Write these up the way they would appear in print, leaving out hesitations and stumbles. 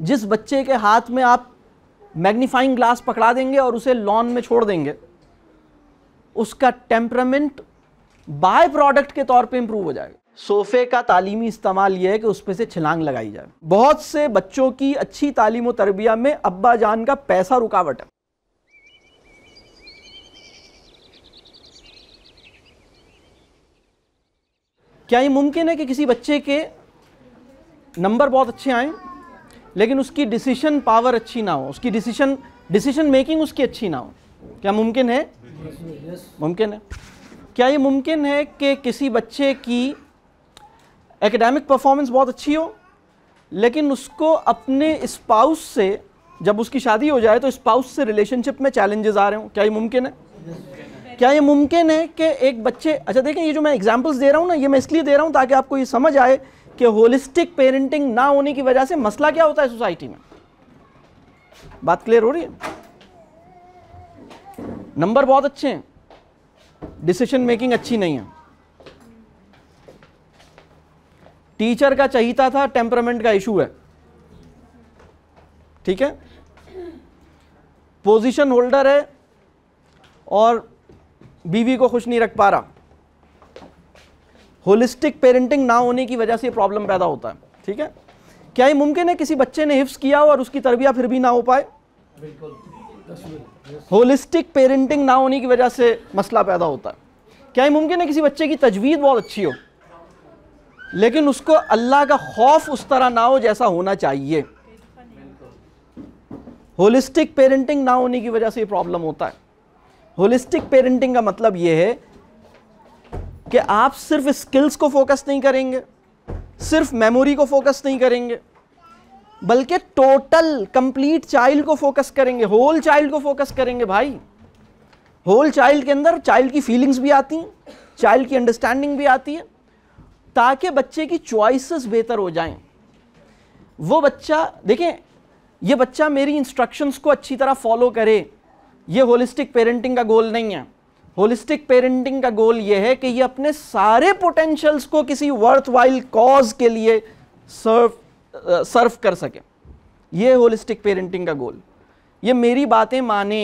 जिस बच्चे के हाथ में आप मैग्नीफाइंग ग्लास पकड़ा देंगे और उसे लॉन में छोड़ देंगे, उसका टेम्परामेंट बाय प्रोडक्ट के तौर पे इंप्रूव हो जाएगा। सोफे का तालीमी इस्तेमाल यह है कि उस पे से छलांग लगाई जाए। बहुत से बच्चों की अच्छी तालीम और तरबिया में अब्बा जान का पैसा रुकावट है। क्या ये मुमकिन है कि किसी बच्चे के नंबर बहुत अच्छे आए लेकिन उसकी डिसीजन पावर अच्छी ना हो, उसकी डिसीजन मेकिंग उसकी अच्छी ना हो? क्या मुमकिन है? मुमकिन है। क्या ये मुमकिन है कि किसी बच्चे की एकेडमिक परफॉर्मेंस बहुत अच्छी हो लेकिन उसको अपने स्पाउस से, जब उसकी शादी हो जाए तो स्पाउस से रिलेशनशिप में चैलेंजेस आ रहे हों? क्या ये मुमकिन है? क्या ये मुमकिन है कि एक बच्चे, अच्छा देखें, ये जो मैं एग्जांपल्स दे रहा हूँ ना, ये मैं इसलिए दे रहा हूँ ताकि आपको ये समझ आए कि होलिस्टिक पेरेंटिंग ना होने की वजह से मसला क्या होता है सोसाइटी में। बात क्लियर हो रही है? नंबर बहुत अच्छे हैं, डिसीजन मेकिंग अच्छी नहीं है। टीचर का चहीता था, टेम्परामेंट का इशू है, ठीक है। पोजीशन होल्डर है और बीवी को खुश नहीं रख पा रहा, होलिस्टिक पेरेंटिंग ना होने की वजह से प्रॉब्लम पैदा होता है, ठीक है। क्या ये मुमकिन है किसी बच्चे ने हिफ्स किया हो और उसकी तरबियत फिर भी ना हो पाए? बिल्कुल। होलिस्टिक पेरेंटिंग ना होने की वजह से मसला पैदा होता है। क्या ये मुमकिन है किसी बच्चे की तजवीद बहुत अच्छी हो लेकिन उसको अल्लाह का खौफ उस तरह ना हो जैसा होना चाहिए? होलिस्टिक पेरेंटिंग ना होने की वजह से ये प्रॉब्लम होता है। होलिस्टिक पेरेंटिंग का मतलब यह है कि आप सिर्फ स्किल्स को फोकस नहीं करेंगे, सिर्फ मेमोरी को फोकस नहीं करेंगे, बल्कि टोटल कंप्लीट चाइल्ड को फोकस करेंगे, होल चाइल्ड को फोकस करेंगे। भाई, होल चाइल्ड के अंदर चाइल्ड की फीलिंग्स भी आती हैं, चाइल्ड की अंडरस्टैंडिंग भी आती है, ताकि बच्चे की चॉइसेस बेहतर हो जाएं। वो बच्चा, देखें, ये बच्चा मेरी इंस्ट्रक्शंस को अच्छी तरह फॉलो करे, ये होलिस्टिक पेरेंटिंग का गोल नहीं है। होलिस्टिक पेरेंटिंग का गोल ये है कि ये अपने सारे पोटेंशियल्स को किसी वर्थवाइल कॉज के लिए सर्व कर सके। ये होलिस्टिक पेरेंटिंग का गोल। ये मेरी बातें माने,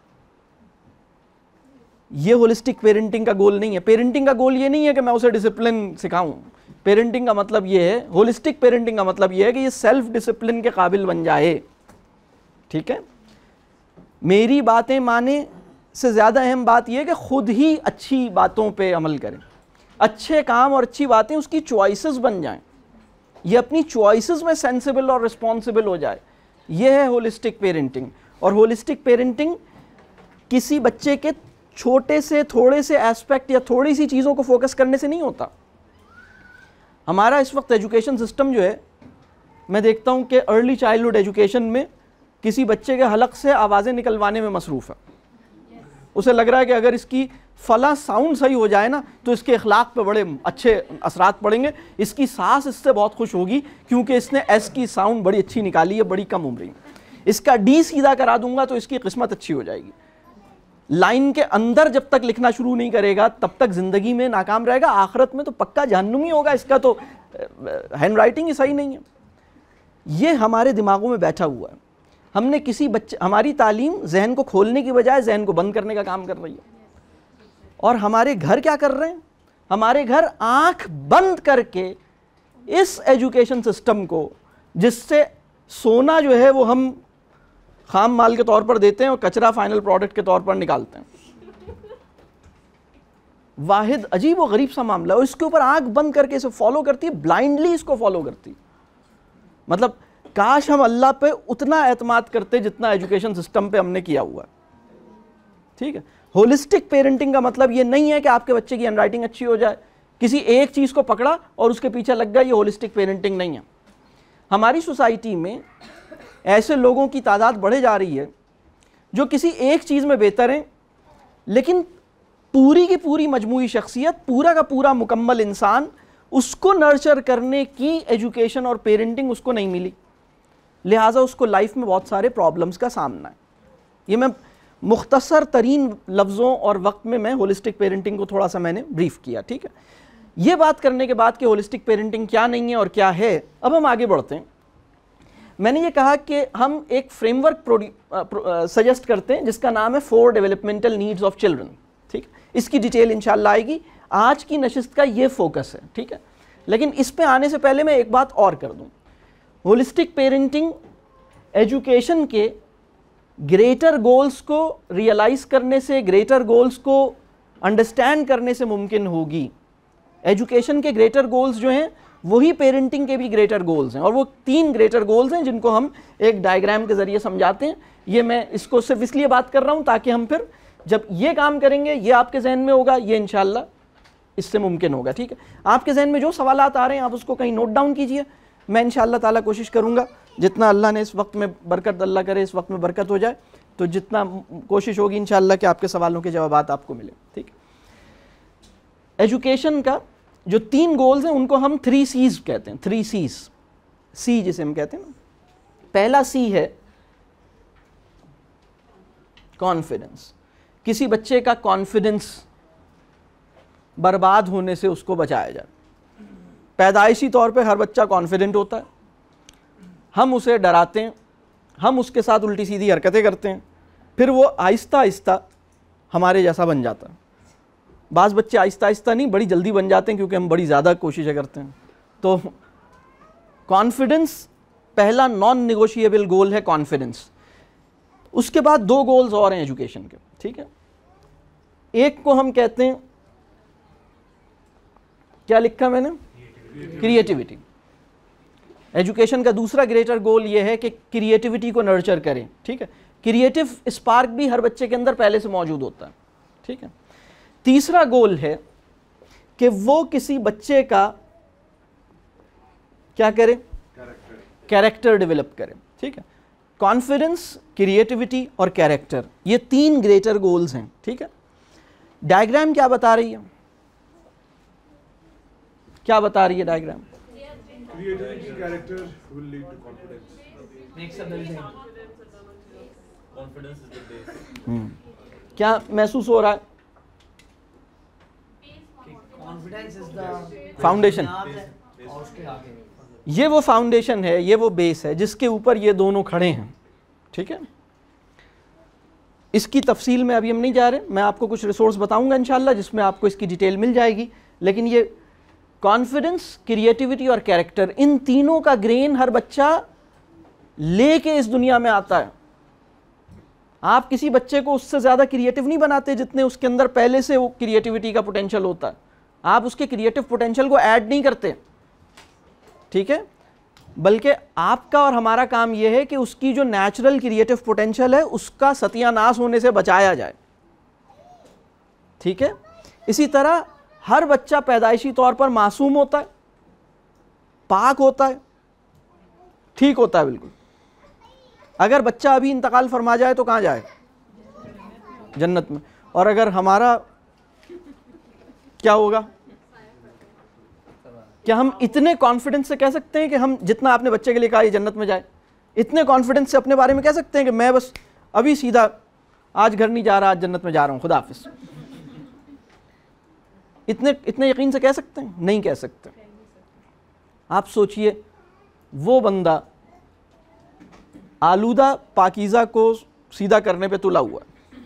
ये होलिस्टिक पेरेंटिंग का गोल नहीं है। पेरेंटिंग का गोल ये नहीं है कि मैं उसे डिसिप्लिन सिखाऊं। पेरेंटिंग का मतलब ये है, होलिस्टिक पेरेंटिंग का मतलब ये है कि ये सेल्फ डिसिप्लिन के काबिल बन जाए, ठीक है। मेरी बातें माने से ज़्यादा अहम बात यह है कि खुद ही अच्छी बातों पे अमल करें, अच्छे काम और अच्छी बातें उसकी चॉइसेस बन जाएं, ये अपनी चॉइसेस में सेंसिबल और रिस्पॉन्सिबल हो जाए। यह है होलिस्टिक पेरेंटिंग। और होलिस्टिक पेरेंटिंग किसी बच्चे के छोटे से थोड़े से एस्पेक्ट या थोड़ी सी चीज़ों को फोकस करने से नहीं होता। हमारा इस वक्त एजुकेशन सिस्टम जो है, मैं देखता हूँ कि अर्ली चाइल्डहुड एजुकेशन में किसी बच्चे के हलक से आवाज़ें निकलवाने में मसरूफ़ है। उसे लग रहा है कि अगर इसकी फला साउंड सही हो जाए ना तो इसके अखलाक पे बड़े अच्छे असरात पड़ेंगे, इसकी सास इससे बहुत खुश होगी क्योंकि इसने एस की साउंड बड़ी अच्छी निकाली है बड़ी कम उम्र में, इसका डी सीधा करा दूंगा तो इसकी किस्मत अच्छी हो जाएगी। लाइन के अंदर जब तक लिखना शुरू नहीं करेगा तब तक ज़िंदगी में नाकाम रहेगा, आखिरत में तो पक्का जहन्नुमी होगा, इसका तो हैंड राइटिंग ही सही नहीं है। ये हमारे दिमागों में बैठा हुआ है। हमने किसी बच्चे, हमारी तालीम जहन को खोलने की बजाय जहन को बंद करने का काम कर रही है। और हमारे घर क्या कर रहे हैं? हमारे घर आंख बंद करके इस एजुकेशन सिस्टम को, जिससे सोना जो है वो हम खाम माल के तौर पर देते हैं और कचरा फाइनल प्रोडक्ट के तौर पर निकालते हैं, वाहिद अजीब व गरीब सा मामला है। इसके ऊपर आंख बंद करके इसे फॉलो करती है, ब्लाइंडली इसको फॉलो करती है। मतलब काश हम अल्लाह पे उतना एतमाद करते जितना एजुकेशन सिस्टम पे हमने किया हुआ है, ठीक है। होलिस्टिक पेरेंटिंग का मतलब ये नहीं है कि आपके बच्चे की हैंडराइटिंग अच्छी हो जाए, किसी एक चीज़ को पकड़ा और उसके पीछे लग गया, ये होलिस्टिक पेरेंटिंग नहीं है। हमारी सोसाइटी में ऐसे लोगों की तादाद बढ़े जा रही है जो किसी एक चीज़ में बेहतर हैं, लेकिन पूरी की पूरी मजमूई शख्सियत, पूरा का पूरा मुकम्मल इंसान, उसको नर्चर करने की एजुकेशन और पेरेंटिंग उसको नहीं मिली, लिहाजा उसको लाइफ में बहुत सारे प्रॉब्लम्स का सामना है। ये मैं मुख्तसर तरीन लफ्ज़ों और वक्त में मैं होलिस्टिक पेरेंटिंग को थोड़ा सा मैंने ब्रीफ किया, ठीक है। ये बात करने के बाद कि होलिस्टिक पेरेंटिंग क्या नहीं है और क्या है, अब हम आगे बढ़ते हैं। मैंने ये कहा कि हम एक फ्रेमवर्क सजेस्ट करते हैं जिसका नाम है 4 डेवलपमेंटल नीड्स ऑफ चिल्ड्रन। ठीक, इसकी डिटेल इंशाल्लाह आएगी, आज की नशिस्त का ये फोकस है। ठीक है, लेकिन इस पे आने से पहले मैं एक बात और कर दूं। होलिस्टिक पेरेंटिंग एजुकेशन के ग्रेटर गोल्स को रियलाइज करने से, ग्रेटर गोल्स को अंडरस्टैंड करने से मुमकिन होगी। एजुकेशन के ग्रेटर गोल्स जो हैं वही पेरेंटिंग के भी ग्रेटर गोल्स हैं, और वो 3 ग्रेटर गोल्स हैं जिनको हम एक डायग्राम के ज़रिए समझाते हैं। ये मैं इसको सिर्फ इसलिए बात कर रहा हूँ ताकि हम फिर जब ये काम करेंगे ये आपके जहन में होगा, ये इंशाल्लाह इससे मुमकिन होगा। ठीक है, आपके जहन में जो सवालात आ रहे हैं आप उसको कहीं नोट डाउन कीजिए। मैं इंशाल्लाह ताला कोशिश करूँगा जितना अल्लाह ने इस वक्त में बरकत, अल्लाह करे इस वक्त में बरकत हो जाए, तो जितना कोशिश होगी इंशाल्लाह कि आपके सवालों के जवाबात आपको मिले। ठीक, एजुकेशन का जो 3 गोल्स हैं उनको हम 3 C's कहते हैं। 3 C's, सी जिसे हम कहते हैं ना, पहला C है कॉन्फिडेंस। किसी बच्चे का कॉन्फिडेंस बर्बाद होने से उसको बचाया जाए। पैदाइशी तौर पे हर बच्चा कॉन्फिडेंट होता है, हम उसे डराते हैं, हम उसके साथ उल्टी सीधी हरकतें करते हैं, फिर वो आहिस्ता आहिस्ता हमारे जैसा बन जाता है। बाज़ बच्चे आहिस्ता आहिस्ता नहीं, बड़ी जल्दी बन जाते हैं क्योंकि हम बड़ी ज़्यादा कोशिशें करते हैं। तो कॉन्फिडेंस पहला नॉन नेगोशिएबल गोल है, कॉन्फिडेंस। उसके बाद 2 गोल्स और हैं एजुकेशन के। ठीक है, एक को हम कहते हैं, क्या लिखा मैंने, क्रिएटिविटी। एजुकेशन का दूसरा ग्रेटर गोल ये है कि क्रिएटिविटी को नर्चर करें। ठीक है, क्रिएटिव स्पार्क भी हर बच्चे के अंदर पहले से मौजूद होता है। ठीक है, तीसरा गोल है कि वो किसी बच्चे का क्या करे, कैरेक्टर डेवलप करे। ठीक है, कॉन्फिडेंस, क्रिएटिविटी और कैरेक्टर, ये 3 ग्रेटर गोल्स हैं। ठीक है, डायग्राम क्या बता रही है, क्या बता रही है diagram? Creativity, character will lead to confidence. Makes a building. Confidence is the base. क्या महसूस हो रहा है? Confidence is the foundation. और उसके आगे ये वो फाउंडेशन है, ये वो बेस है जिसके ऊपर ये दोनों खड़े हैं। ठीक है, इसकी तफसील में अभी हम नहीं जा रहे, मैं आपको कुछ रिसोर्स बताऊंगा इंशाल्लाह जिसमें आपको इसकी डिटेल मिल जाएगी। लेकिन ये कॉन्फिडेंस, क्रिएटिविटी और कैरेक्टर, इन तीनों का ग्रेन हर बच्चा लेके इस दुनिया में आता है। आप किसी बच्चे को उससे ज़्यादा क्रिएटिव नहीं बनाते जितने उसके अंदर पहले से वो क्रिएटिविटी का पोटेंशियल होता है। आप उसके क्रिएटिव पोटेंशियल को ऐड नहीं करते। ठीक है, बल्कि आपका और हमारा काम यह है कि उसकी जो नेचुरल क्रिएटिव पोटेंशियल है उसका सत्यानाश होने से बचाया जाए। ठीक है, इसी तरह हर बच्चा पैदाइशी तौर पर मासूम होता है, पाक होता है, ठीक होता है बिल्कुल। अगर बच्चा अभी इंतकाल फरमा जाए तो कहाँ जाए? जन्नत में। और अगर हमारा क्या होगा? क्या हम इतने कॉन्फिडेंस से कह सकते हैं कि हम जितना आपने बच्चे के लिए कहा ये जन्नत में जाए, इतने कॉन्फिडेंस से अपने बारे में कह सकते हैं कि मैं बस अभी सीधा आज घर नहीं जा रहा, आज जन्नत में जा रहा हूँ, खुदा हाफिज? इतने यकीन से कह सकते हैं? नहीं कह सकते। आप सोचिए, वो बंदा आलूदा पाकीज़ा को सीधा करने पे तुला हुआ है,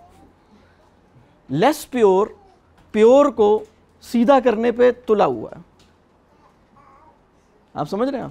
लेस प्योर प्योर को सीधा करने पे तुला हुआ है। आप समझ रहे हैं?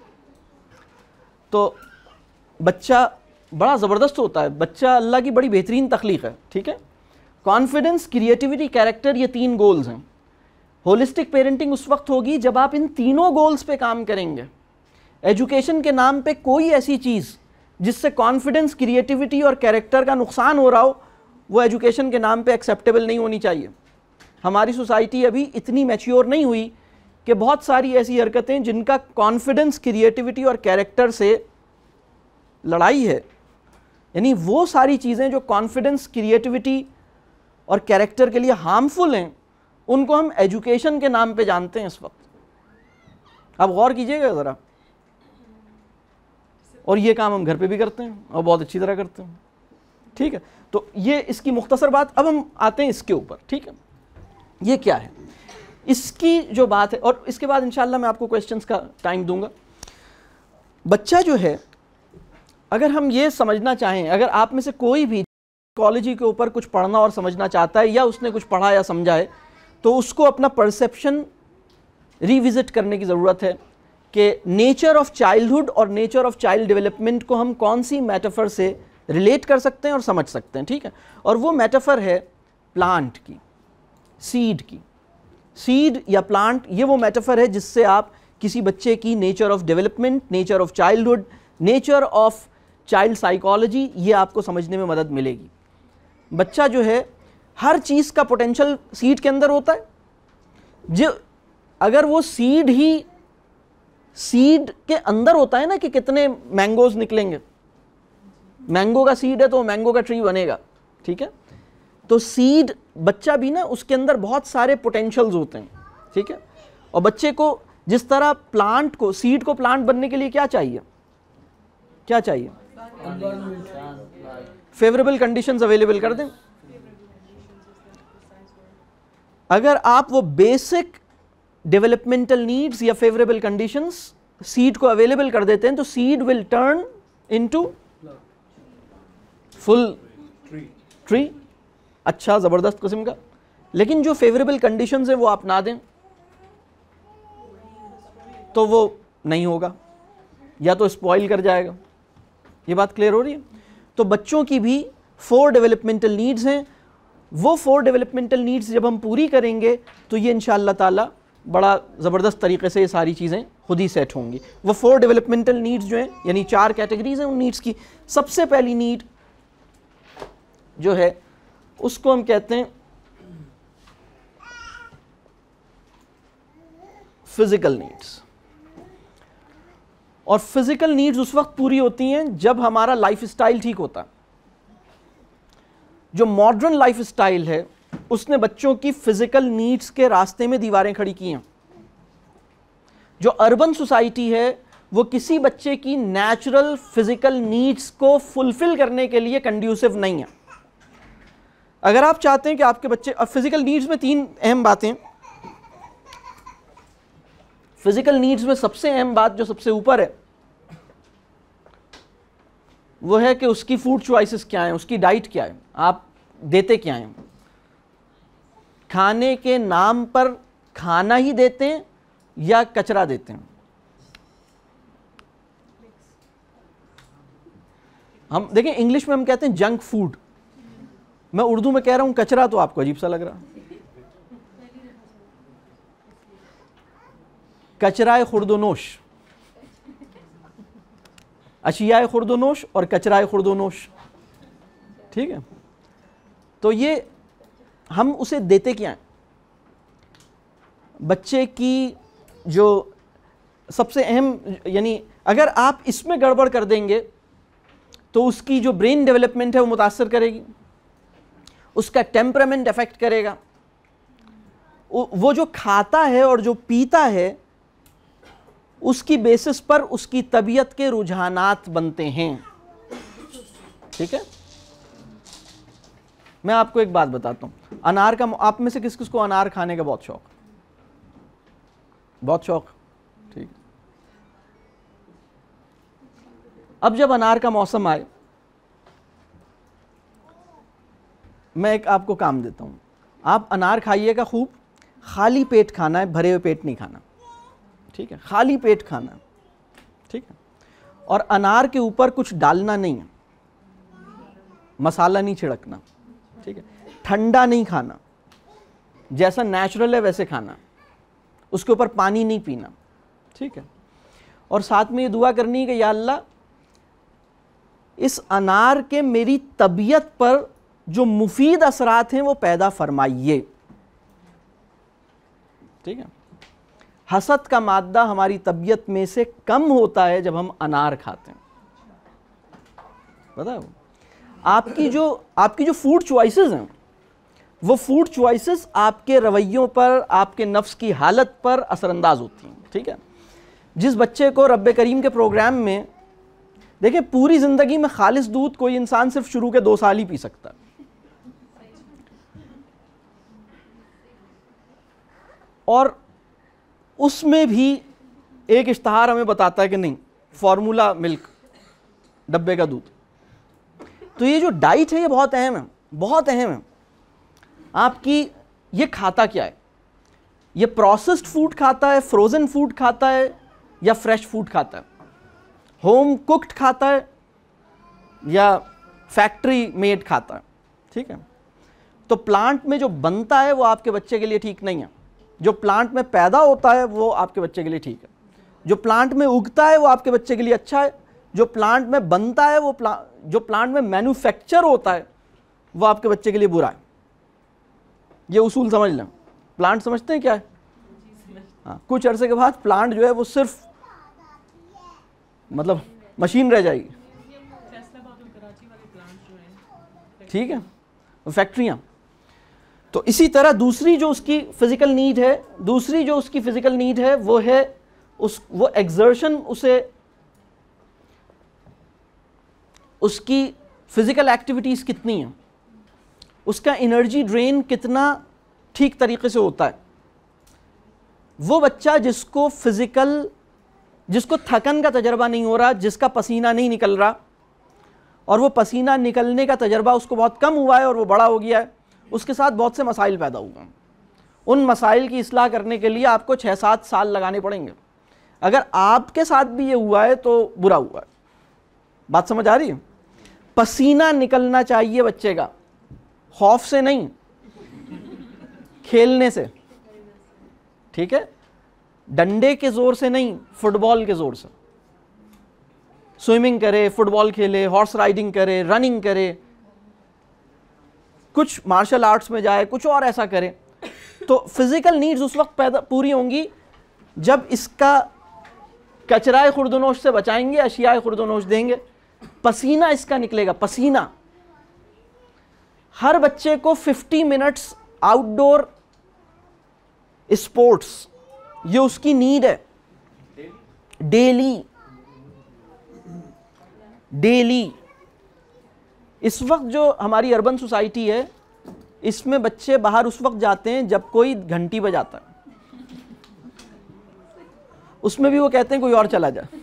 तो बच्चा बड़ा ज़बरदस्त होता है, बच्चा अल्लाह की बड़ी बेहतरीन तख्लीक है। ठीक है, कॉन्फिडेंस, क्रिएटिविटी, कैरेक्टर, ये 3 गोल्स हैं। होलिस्टिक पेरेंटिंग उस वक्त होगी जब आप इन तीनों गोल्स पे काम करेंगे। एजुकेशन के नाम पे कोई ऐसी चीज़ जिससे कॉन्फिडेंस, क्रिएटिविटी और कैरेक्टर का नुकसान हो रहा हो, वो एजुकेशन के नाम पे एक्सेप्टेबल नहीं होनी चाहिए। हमारी सोसाइटी अभी इतनी मैच्योर नहीं हुई कि बहुत सारी ऐसी हरकतें जिनका कॉन्फिडेंस, क्रिएटिविटी और कैरेक्टर से लड़ाई है, यानी वो सारी चीज़ें जो कॉन्फिडेंस, क्रिएटिविटी और कैरेक्टर के लिए हार्मफुल हैं, उनको हम एजुकेशन के नाम पे जानते हैं इस वक्त। आप गौर कीजिएगा ज़रा। और ये काम हम घर पे भी करते हैं और बहुत अच्छी तरह करते हैं। ठीक है, तो ये इसकी मुख्तसर बात। अब हम आते हैं इसके ऊपर। ठीक है, ये क्या है इसकी जो बात है, और इसके बाद इंशाल्लाह मैं आपको क्वेश्चंस का टाइम दूंगा। बच्चा जो है, अगर हम ये समझना चाहें, अगर आप में से कोई भी साइकोलॉजी के ऊपर कुछ पढ़ना और समझना चाहता है या उसने कुछ पढ़ा या समझा है, तो उसको अपना परसेप्शन रिविजिट करने की ज़रूरत है कि नेचर ऑफ चाइल्डहुड और नेचर ऑफ चाइल्ड डेवलपमेंट को हम कौन सी मेटाफर से रिलेट कर सकते हैं और समझ सकते हैं, ठीक है। और वो मेटाफर है प्लांट की, सीड की। सीड या प्लांट, ये वो मेटाफर है जिससे आप किसी बच्चे की nature of development, nature of childhood, nature of child psychology, ये आपको समझने में मदद मिलेगी। बच्चा जो है, हर चीज़ का पोटेंशियल सीड के अंदर होता है। जो अगर वो सीड ही सीड के अंदर होता है ना कि कितने मैंगोज निकलेंगे, मैंगो का सीड है तो मैंगो का ट्री बनेगा, ठीक है। तो सीड, बच्चा भी ना, उसके अंदर बहुत सारे पोटेंशियल्स होते हैं, ठीक है। और बच्चे को जिस तरह प्लांट को, सीड को प्लांट बनने के लिए क्या चाहिए, क्या चाहिए? फेवरेबल कंडीशंस अवेलेबल कर दें। अगर आप वो बेसिक डेवलपमेंटल नीड्स या फेवरेबल कंडीशंस सीड को अवेलेबल कर देते हैं, तो seed will turn into full tree, अच्छा जबरदस्त किस्म का। लेकिन जो फेवरेबल कंडीशंस है वो आप ना दें तो वो नहीं होगा, या तो स्पॉइल कर जाएगा। ये बात क्लियर हो रही है? तो बच्चों की भी 4 डेवलपमेंटल नीड्स हैं। वो 4 डेवलपमेंटल नीड्स जब हम पूरी करेंगे तो ये इंशाअल्लाह ताला बड़ा ज़बरदस्त तरीके से ये सारी चीज़ें खुद ही सेट होंगी। वो 4 डेवलपमेंटल नीड्स जो हैं, यानी 4 कैटेगरीज हैं उन नीड्स की। सबसे पहली नीड जो है उसको हम कहते हैं फिजिकल नीड्स। और फिजिकल नीड्स उस वक्त पूरी होती हैं जब हमारा लाइफ स्टाइल ठीक होता है। जो मॉडर्न लाइफ स्टाइल है उसने बच्चों की फिजिकल नीड्स के रास्ते में दीवारें खड़ी की हैं। जो अर्बन सोसाइटी है वो किसी बच्चे की नेचुरल फिजिकल नीड्स को फुलफिल करने के लिए कंड्यूसिव नहीं है। अगर आप चाहते हैं कि आपके बच्चे, अब फिजिकल नीड्स में 3 अहम बातें। फिजिकल नीड्स में सबसे अहम बात जो सबसे ऊपर है वो है कि उसकी फूड चॉइसेस क्या हैं, उसकी डाइट क्या है, आप देते क्या हैं। खाने के नाम पर खाना ही देते हैं या कचरा देते हैं? हम देखें, इंग्लिश में हम कहते हैं जंक फूड, मैं उर्दू में कह रहा हूं कचरा, तो आपको अजीब सा लग रहा। कचराए खुर्दोनोश, अशियाए खुर्दोनोश और कचराए खुर्दोनोश, ठीक है। तो ये हम उसे देते क्या हैं? बच्चे की जो सबसे अहम, यानी अगर आप इसमें गड़बड़ कर देंगे तो उसकी जो ब्रेन डेवलपमेंट है वो मुतासर करेगी, उसका टेम्परामेंट अफेक्ट करेगा। वो जो खाता है और जो पीता है उसकी बेसिस पर उसकी तबीयत के रुझानात बनते हैं, ठीक है। मैं आपको एक बात बताता हूं, अनार का, आप में से किस किस को अनार खाने का बहुत शौक? बहुत शौक, ठीक। अब जब अनार का मौसम आए, मैं एक आपको काम देता हूं, आप अनार खाइएगा खूब, खाली पेट खाना है, भरे हुए पेट नहीं खाना, ठीक है। खाली पेट खाना, ठीक है। और अनार के ऊपर कुछ डालना नहीं है, मसाला नहीं छिड़कना, ठीक है। ठंडा नहीं खाना, जैसा नेचुरल है वैसे खाना, उसके ऊपर पानी नहीं पीना, ठीक है। और साथ में ये दुआ करनी है कि या अल्लाह, इस अनार के मेरी तबीयत पर जो मुफीद असरात हैं वो पैदा फरमाइए, ठीक है। हसद का मादा हमारी तबीयत में से कम होता है जब हम अनार खाते हैं, बताओ। आपकी जो फूड चॉइसेस हैं वो फूड चॉइसेस आपके रवैयों पर, आपके नफ्स की हालत पर असरअंदाज होती हैं, ठीक है। जिस बच्चे को रब्बे करीम के प्रोग्राम में, देखिए, पूरी ज़िंदगी में खालिस दूध कोई इंसान सिर्फ शुरू के 2 साल ही पी सकता है, और उसमें भी एक इश्तहार हमें बताता है कि नहीं, फॉर्मूला मिल्क, डब्बे का दूध। तो ये जो डाइट है ये बहुत अहम है, बहुत अहम है। आपकी ये खाता क्या है, ये प्रोसेस्ड फूड खाता है, फ्रोजन फूड खाता है या फ्रेश फूड खाता है, होम कुक्ड खाता है या फैक्ट्री मेड खाता है, ठीक है। तो प्लांट में जो बनता है वो आपके बच्चे के लिए ठीक नहीं है, जो प्लांट में पैदा होता है वो आपके बच्चे के लिए ठीक है, जो प्लांट में उगता है वो आपके बच्चे के लिए अच्छा है, जो प्लांट में बनता है वो जो प्लांट में मैन्युफैक्चर होता है वो आपके बच्चे के लिए बुरा है। ये उसूल समझ लें। प्लांट समझते हैं क्या है? हाँ, कुछ अरसे के बाद प्लांट जो है वो सिर्फ मतलब मशीन रह जाएगी, ठीक है, वो फैक्ट्रियाँ। तो इसी तरह दूसरी जो उसकी फिजिकल नीड है, वो है वो एग्जर्शन, उसकी फिजिकल एक्टिविटीज़ कितनी है, उसका एनर्जी ड्रेन कितना ठीक तरीके से होता है। वो बच्चा जिसको थकन का तजर्बा नहीं हो रहा, जिसका पसीना नहीं निकल रहा, और वो पसीना निकलने का तजर्बा उसको बहुत कम हुआ है और वो बड़ा हो गया है, उसके साथ बहुत से मसाइल पैदा हुए हैं। उन मसाइल की इस्लाह करने के लिए आपको 6-7 साल लगाने पड़ेंगे। अगर आपके साथ भी ये हुआ है तो बुरा हुआ है। बात समझ आ रही है? पसीना निकलना चाहिए बच्चे का, खौफ से नहीं, खेलने से, ठीक है, डंडे के जोर से नहीं, फुटबॉल के जोर से। स्विमिंग करे, फुटबॉल खेले, हॉर्स राइडिंग करे, रनिंग करे, कुछ मार्शल आर्ट्स में जाए, कुछ और ऐसा करे। तो फिजिकल नीड्स उस वक्त पूरी होंगी जब इसका कचराए खुर्दनोश से बचाएंगे, अशियाए खुर्दनोश देंगे, पसीना इसका निकलेगा। पसीना, हर बच्चे को 50 मिनट्स आउटडोर स्पोर्ट्स, ये उसकी नीड है डेली। इस वक्त जो हमारी अर्बन सोसाइटी है, इसमें बच्चे बाहर उस वक्त जाते हैं जब कोई घंटी बजाता है, उसमें भी वो कहते हैं कोई और चला जाए।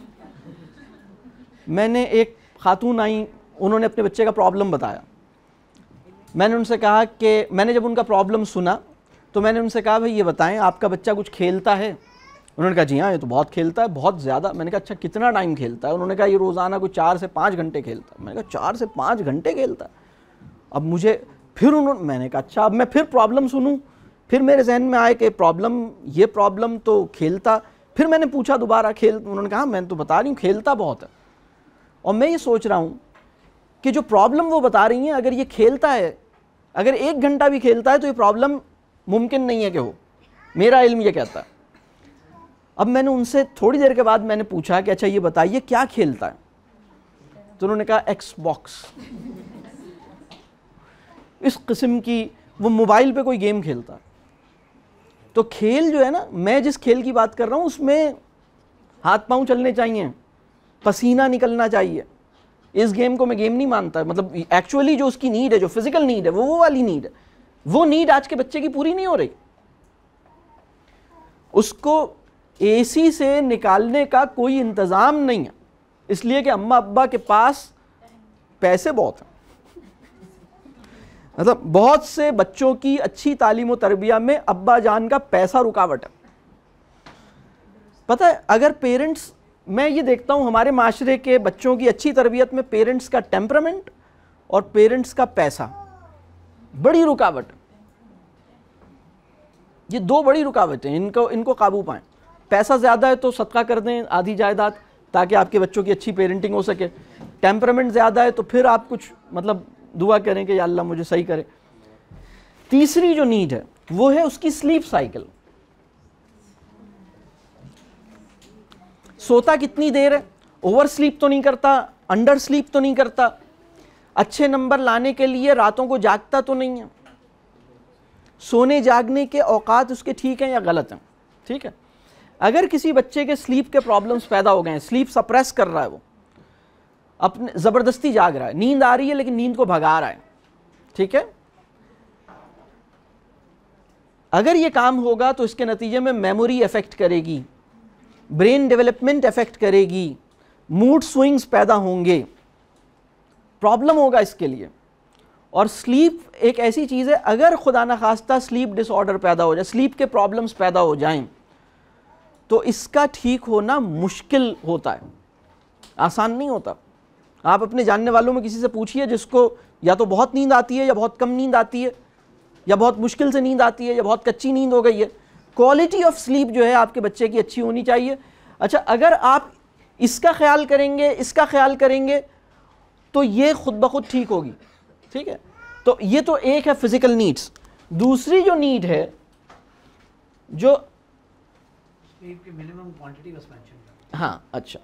मैंने एक खातून आई, उन्होंने अपने बच्चे का प्रॉब्लम बताया। मैंने उनसे कहा कि मैंने जब उनका प्रॉब्लम सुना तो मैंने उनसे कहा भाई ये बताएं आपका बच्चा कुछ खेलता है? उन्होंने कहा जी हाँ, ये तो बहुत खेलता है, बहुत ज़्यादा। मैंने कहा अच्छा कितना टाइम खेलता है? उन्होंने कहा ये रोज़ाना कुछ 4 से 5 घंटे खेलता है। मैंने कहा 4 से 5 घंटे खेलता है? अब मुझे मैंने कहा अच्छा, अब मैं फिर प्रॉब्लम सुनूं। फिर मेरे जहन में आए कि ये प्रॉब्लम तो खेलता। फिर मैंने पूछा दोबारा उन्होंने कहा मैं तो बता रही हूँ खेलता बहुत है। और मैं ये सोच रहा हूँ कि जो प्रॉब्लम वो बता रही हैं, अगर ये खेलता है, अगर 1 घंटा भी खेलता है तो ये प्रॉब्लम मुमकिन नहीं है कि हो। मेरा इल्म ये कहता है। अब मैंने उनसे थोड़ी देर के बाद मैंने पूछा कि अच्छा ये बताइए क्या खेलता है? तो उन्होंने कहा एक्सबॉक्स, इस किस्म की, वो मोबाइल पे कोई गेम खेलता है। तो खेल जो है ना, मैं जिस खेल की बात कर रहा हूँ उसमें हाथ पांव चलने चाहिए, पसीना निकलना चाहिए। इस गेम को मैं गेम नहीं मानता। मतलब एक्चुअली जो उसकी नीड है, जो फिजिकल नीड है, वो वाली नीड है। वो नीड आज के बच्चे की पूरी नहीं हो रही। उसको एसी से निकालने का कोई इंतज़ाम नहीं है, इसलिए कि अम्मा अब्बा के पास पैसे बहुत हैं। मतलब बहुत से बच्चों की अच्छी तालीम और तरबिया में अब्बा जान का पैसा रुकावट है। पता है, अगर पेरेंट्स, मैं ये देखता हूँ हमारे माशरे के बच्चों की अच्छी तरबियत में पेरेंट्स का टेम्परामेंट और पेरेंट्स का पैसा बड़ी रुकावट है। ये 2 बड़ी रुकावटें, इनको काबू पाएं। पैसा ज़्यादा है तो सदका कर दें आधी जायदाद, ताकि आपके बच्चों की अच्छी पेरेंटिंग हो सके। टेम्परामेंट ज़्यादा है तो फिर आप कुछ मतलब दुआ करें कि या अल्लाह मुझे सही करे। तीसरी जो नीड है वो है उसकी स्लीप साइकिल। सोता कितनी देर है, ओवर स्लीप तो नहीं करता, अंडर स्लीप तो नहीं करता, अच्छे नंबर लाने के लिए रातों को जागता तो नहीं है। सोने जागने के औकात उसके ठीक हैं या गलत हैं? ठीक है। अगर किसी बच्चे के स्लीप के प्रॉब्लम्स पैदा हो गए हैं, स्लीप सप्रेस कर रहा है, वो अपने ज़बरदस्ती जाग रहा है, नींद आ रही है लेकिन नींद को भगा रहा है, ठीक है, अगर ये काम होगा तो इसके नतीजे में मेमोरी अफेक्ट करेगी, ब्रेन डेवलपमेंट अफेक्ट करेगी, मूड स्विंग्स पैदा होंगे, प्रॉब्लम होगा इसके लिए। और स्लीप एक ऐसी चीज़ है, अगर खुदा न खास्ता स्लीप डिसऑर्डर पैदा हो जाए, स्लीप के प्रॉब्लम्स पैदा हो जाएं, तो इसका ठीक होना मुश्किल होता है, आसान नहीं होता। आप अपने जानने वालों में किसी से पूछिए जिसको या तो बहुत नींद आती है या बहुत कम नींद आती है, या बहुत मुश्किल से नींद आती है या बहुत कच्ची नींद हो गई है। क्वालिटी ऑफ स्लीप जो है आपके बच्चे की अच्छी होनी चाहिए। अच्छा, अगर आप इसका ख्याल करेंगे, इसका ख्याल करेंगे, तो ये खुद ब खुद ठीक होगी। ठीक है, तो ये तो एक है फिजिकल नीड्स। दूसरी जो नीड है, जो स्लीप की मिनिमम क्वांटिटी बस मेंशन कर। हाँ, अच्छा,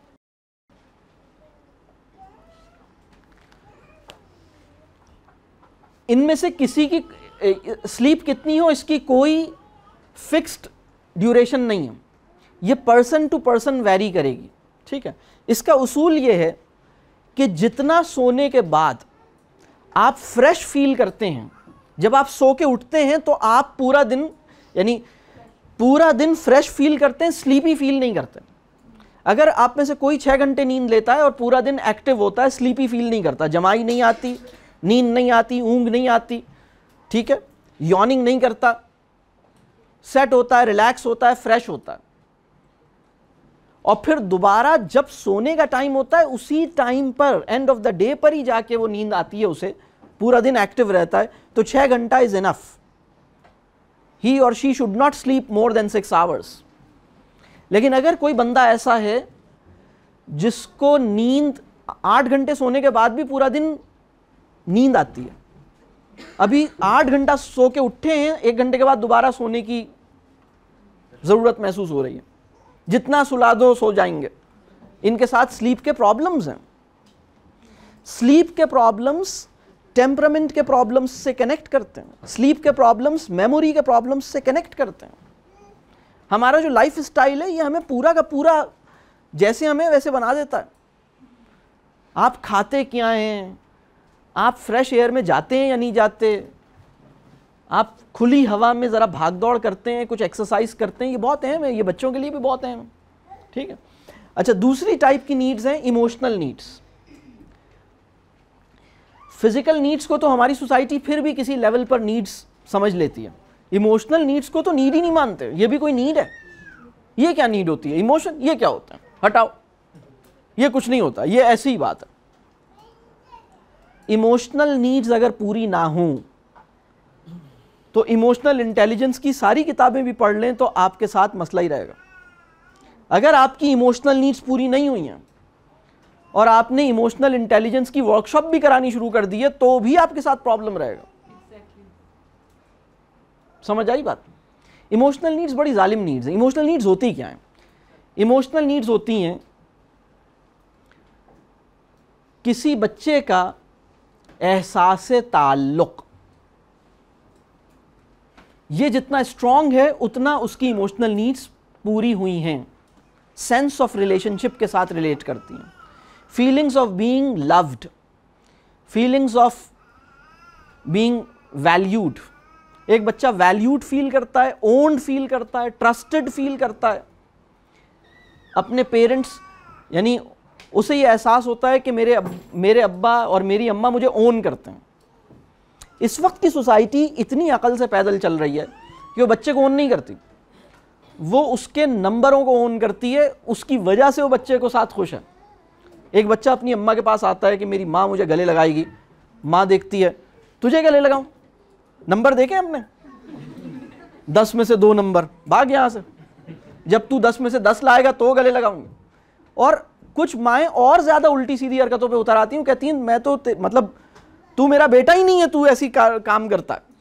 इनमें से किसी की स्लीप कितनी हो इसकी कोई फिक्स्ड ड्यूरेशन नहीं है, ये पर्सन टू पर्सन वैरी करेगी। ठीक है, इसका उसूल ये है कि जितना सोने के बाद आप फ्रेश फील करते हैं, जब आप सो के उठते हैं तो आप पूरा दिन, यानी पूरा दिन फ्रेश फील करते हैं, स्लीपी फील नहीं करते। अगर आप में से कोई 6 घंटे नींद लेता है और पूरा दिन एक्टिव होता है, स्लीपी फील नहीं करता, जमाई नहीं आती, नींद नहीं आती, ऊंग नहीं आती, ठीक है, यॉर्निंग नहीं करता, सेट होता है, रिलैक्स होता है, फ्रेश होता है। और फिर दोबारा जब सोने का टाइम होता है, उसी टाइम पर, एंड ऑफ द डे पर ही जाके वो नींद आती है उसे, पूरा दिन एक्टिव रहता है। तो 6 घंटा इज इनफ। ही और she should not sleep more than 6 hours. लेकिन अगर कोई बंदा ऐसा है जिसको नींद 8 घंटे सोने के बाद भी पूरा दिन नींद आती है, अभी 8 घंटा सो के उठे हैं, 1 घंटे के बाद दोबारा सोने की जरूरत महसूस हो रही है, जितना सुला दो सो जाएंगे, इनके साथ स्लीप के प्रॉब्लम्स हैं। स्लीप के प्रॉब्लम्स टेम्परामेंट के प्रॉब्लम्स से कनेक्ट करते हैं, स्लीप के प्रॉब्लम्स मेमोरी के प्रॉब्लम्स से कनेक्ट करते हैं। हमारा जो लाइफ स्टाइल है ये हमें पूरा का पूरा जैसे हमें वैसे बना देता है। आप खाते क्या हैं, आप फ्रेश एयर में जाते हैं या नहीं जाते, आप खुली हवा में ज़रा भाग दौड़ करते हैं, कुछ एक्सरसाइज करते हैं, ये बहुत अहम है, ये बच्चों के लिए भी बहुत अहम है। ठीक है, अच्छा, दूसरी टाइप की नीड्स हैं इमोशनल नीड्स। फिजिकल नीड्स को तो हमारी सोसाइटी फिर भी किसी लेवल पर नीड्स समझ लेती है, इमोशनल नीड्स को तो नीड ही नहीं मानते। ये भी कोई नीड है? ये क्या नीड होती है? इमोशन ये क्या होता है? हटाओ, ये कुछ नहीं होता, ये ऐसी ही बात है। इमोशनल नीड्स अगर पूरी ना हों तो इमोशनल इंटेलिजेंस की सारी किताबें भी पढ़ लें तो आपके साथ मसला ही रहेगा। अगर आपकी इमोशनल नीड्स पूरी नहीं हुई हैं और आपने इमोशनल इंटेलिजेंस की वर्कशॉप भी करानी शुरू कर दी है तो भी आपके साथ प्रॉब्लम रहेगा। समझ आई बात? इमोशनल नीड्स बड़ी जालिम नीड्स हैं। इमोशनल नीड्स होती क्या हैं? इमोशनल नीड्स होती हैं किसी बच्चे का एहसास ताल्लुक, ये जितना स्ट्रांग है उतना उसकी इमोशनल नीड्स पूरी हुई हैं। सेंस ऑफ रिलेशनशिप के साथ रिलेट करती हैं, feelings of being loved, feelings of being valued. एक बच्चा वैल्यूड फील करता है, ओन्ड फील करता है, ट्रस्टेड फील करता है अपने पेरेंट्स, यानी उसे ये एहसास होता है कि मेरे अब्बा और मेरी अम्मा मुझे ओन करते हैं। इस वक्त की सोसाइटी इतनी अकल से पैदल चल रही है कि वो बच्चे को ओन नहीं करती, वो उसके नंबरों को ओन करती है, उसकी वजह से वो बच्चे को साथ खुश है। एक बच्चा अपनी अम्मा के पास आता है कि मेरी माँ मुझे गले लगाएगी, माँ देखती है तुझे गले लगाऊं, नंबर देखे हमने 10 में से 2 नंबर, भाग यहाँ से, जब तू 10 में से 10 लाएगा तो गले लगाऊंगी। और कुछ माएँ और ज़्यादा उल्टी सीधी हरकतों पे उतर आती हूँ, कहती हैं मैं तो मतलब तू मेरा बेटा ही नहीं है, तू ऐसी काम करता है।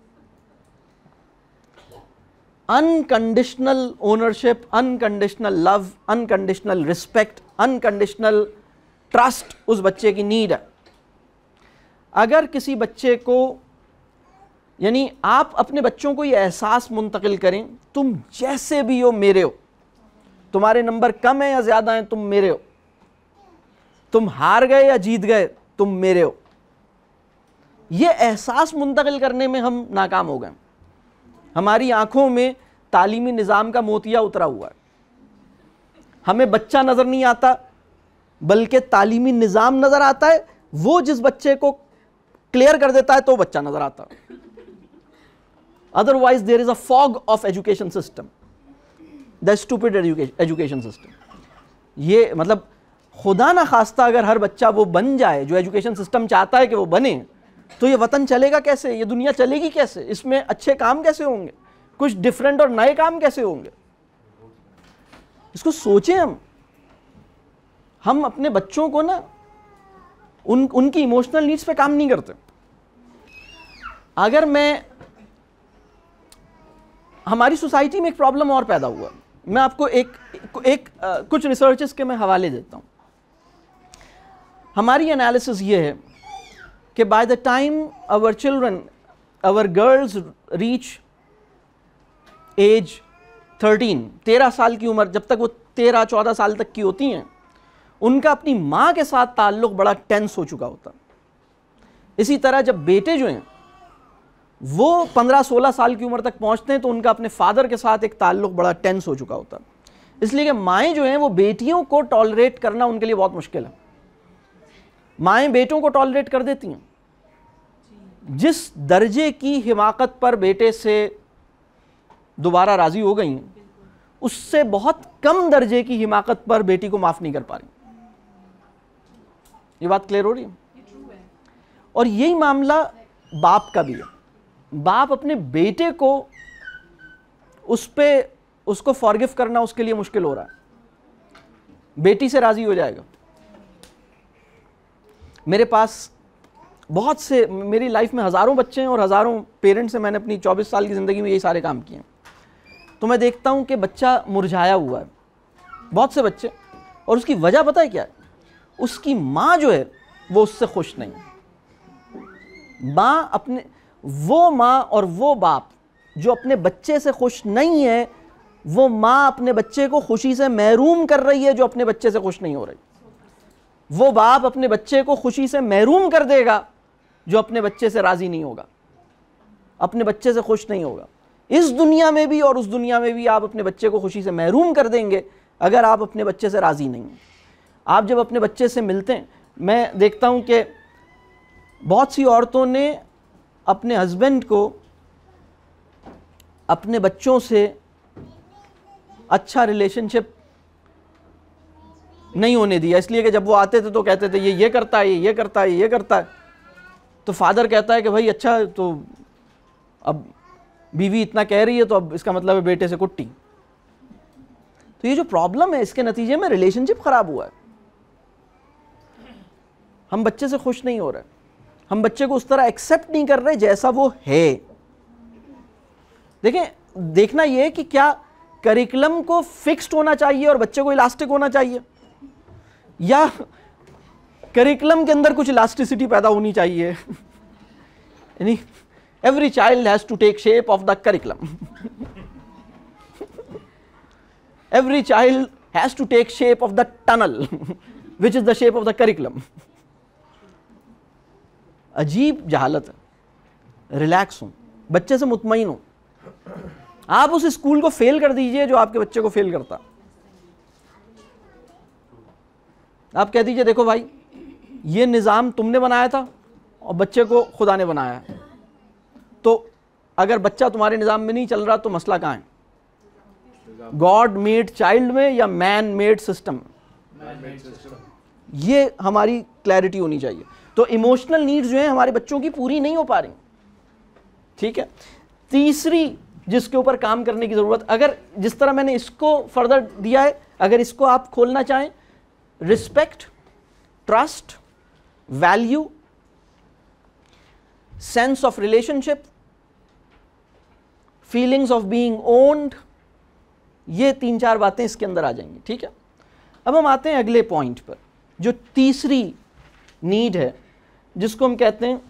Unconditional ownership, unconditional love, unconditional respect, unconditional trust उस बच्चे की नीड है। अगर किसी बच्चे को, यानी आप अपने बच्चों को ये एहसास मुंतकिल करें तुम जैसे भी हो मेरे हो, तुम्हारे नंबर कम है या ज़्यादा हैं तुम मेरे हो, तुम हार गए या जीत गए तुम मेरे हो, ये एहसास मुंतकिल करने में हम नाकाम हो गए। हमारी आंखों में तालीमी निज़ाम का मोतिया उतरा हुआ है, हमें बच्चा नज़र नहीं आता, बल्कि तालीमी निज़ाम नज़र आता है, वो जिस बच्चे को क्लियर कर देता है तो बच्चा नज़र आता है। Otherwise there is a fog of education system, the stupid education system. ये मतलब खुदा ना खास्ता अगर हर बच्चा वो बन जाए जो एजुकेशन सिस्टम चाहता है कि वो बने, तो ये वतन चलेगा कैसे, ये दुनिया चलेगी कैसे, इसमें अच्छे काम कैसे होंगे, कुछ डिफरेंट और नए काम कैसे होंगे? इसको सोचें। हम अपने बच्चों को ना उनकी इमोशनल नीड्स पे काम नहीं करते। अगर मैं, हमारी सोसाइटी में एक प्रॉब्लम और पैदा हुआ, मैं आपको कुछ रिसर्चेस के मैं हवाले देता हूं। हमारी एनालिसिस ये है कि by the time our children, our girls reach age 13 साल की उम्र, जब तक वो 13-14 साल तक की होती हैं, उनका अपनी माँ के साथ ताल्लुक़ बड़ा टेंस हो चुका होता। इसी तरह जब बेटे जो हैं वो 15-16 साल की उम्र तक पहुँचते हैं तो उनका अपने फादर के साथ एक ताल्लुक़ बड़ा टेंस हो चुका होता। इसलिए कि माएँ जो हैं वो बेटियों को टॉलरेट करना उनके लिए बहुत मुश्किल है। माएँ बेटों को टॉलरेट कर देती हैं। जिस दर्जे की हिमाकत पर बेटे से दोबारा राज़ी हो गई, उससे बहुत कम दर्जे की हिमाकत पर बेटी को माफ़ नहीं कर पा रही। ये बात क्लियर हो रही है? और यही मामला बाप का भी है। बाप अपने बेटे को उसको फॉरगिव करना उसके लिए मुश्किल हो रहा है। बेटी से राज़ी हो जाएगा। मेरे पास बहुत से, मेरी लाइफ में हज़ारों बच्चे हैं और हज़ारों पेरेंट्स हैं। मैंने अपनी 24 साल की ज़िंदगी में यही सारे काम किए हैं। तो मैं देखता हूँ कि बच्चा मुरझाया हुआ है, बहुत से बच्चे, और उसकी वजह पता है क्या है? उसकी माँ जो है वो उससे खुश नहीं। वो माँ और वो बाप जो अपने बच्चे से खुश नहीं है, वो माँ अपने बच्चे को खुशी से महरूम कर रही है जो अपने बच्चे से खुश नहीं हो रही। वो बाप अपने बच्चे को खुशी से महरूम कर देगा जो अपने बच्चे से राज़ी नहीं होगा, अपने बच्चे से खुश नहीं होगा। इस दुनिया में भी और उस दुनिया में भी आप अपने बच्चे को खुशी से महरूम कर देंगे अगर आप अपने बच्चे से राज़ी नहीं हैं। आप जब अपने बच्चे से मिलते हैं, मैं देखता हूँ कि बहुत सी औरतों ने अपने हस्बैंड को अपने बच्चों से अच्छा रिलेशनशिप नहीं होने दिया, इसलिए कि जब वो आते थे तो कहते थे ये करता है, ये करता है, ये करता है। तो फादर कहता है कि भाई अच्छा, तो अब बीवी इतना कह रही है तो अब इसका मतलब है बेटे से कुट्टी। तो ये जो प्रॉब्लम है, इसके नतीजे में रिलेशनशिप खराब हुआ है। हम बच्चे से खुश नहीं हो रहे, हम बच्चे को उस तरह एक्सेप्ट नहीं कर रहे जैसा वो है। देखें, देखना ये है कि क्या करिकुलम को फिक्स्ड होना चाहिए और बच्चे को इलास्टिक होना चाहिए, या करिकुलम के अंदर कुछ इलास्टिसिटी पैदा होनी चाहिए। यानी every child has to take shape of the curriculum. Every child has to take shape of the tunnel which is the shape of the curriculum. अजीब जहालत है। रिलैक्स हो, बच्चे से मुतमईन हो। आप उस स्कूल को फेल कर दीजिए जो आपके बच्चे को फेल करता। आप कह दीजिए देखो भाई, ये निज़ाम तुमने बनाया था और बच्चे को खुदा ने बनाया है, तो अगर बच्चा तुम्हारे निज़ाम में नहीं चल रहा तो मसला कहाँ है? गॉड मेड चाइल्ड में या मैन मेड सिस्टम? ये हमारी क्लैरिटी होनी चाहिए। तो इमोशनल नीड्स जो हैं हमारे बच्चों की पूरी नहीं हो पा रही। ठीक है। तीसरी जिसके ऊपर काम करने की ज़रूरत, अगर जिस तरह मैंने इसको फर्दर दिया है, अगर इसको आप खोलना चाहें, respect, trust, value, sense of relationship, feelings of being owned, ये 3-4 बातें इसके अंदर आ जाएंगी। ठीक है। अब हम आते हैं अगले पॉइंट पर, जो तीसरी नीड है, जिसको हम कहते हैं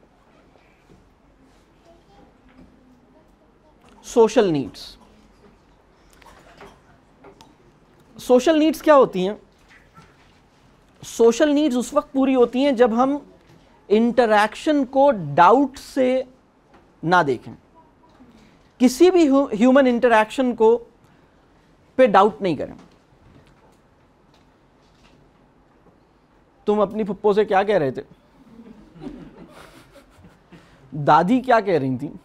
सोशल नीड्स। सोशल नीड्स क्या होती हैं? सोशल नीड्स उस वक्त पूरी होती हैं जब हम इंटरैक्शन को डाउट से ना देखें। किसी भी ह्यूमन इंटरैक्शन को पे डाउट नहीं करें। तुम अपनी फुप्पो से क्या कह रहे थे? दादी क्या कह रही थी?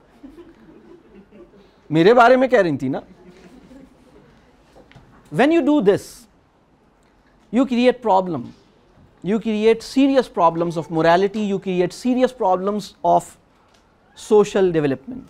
मेरे बारे में कह रही थी ना. When you do this, you create problem. You create serious problems of morality. You create serious problems of social development.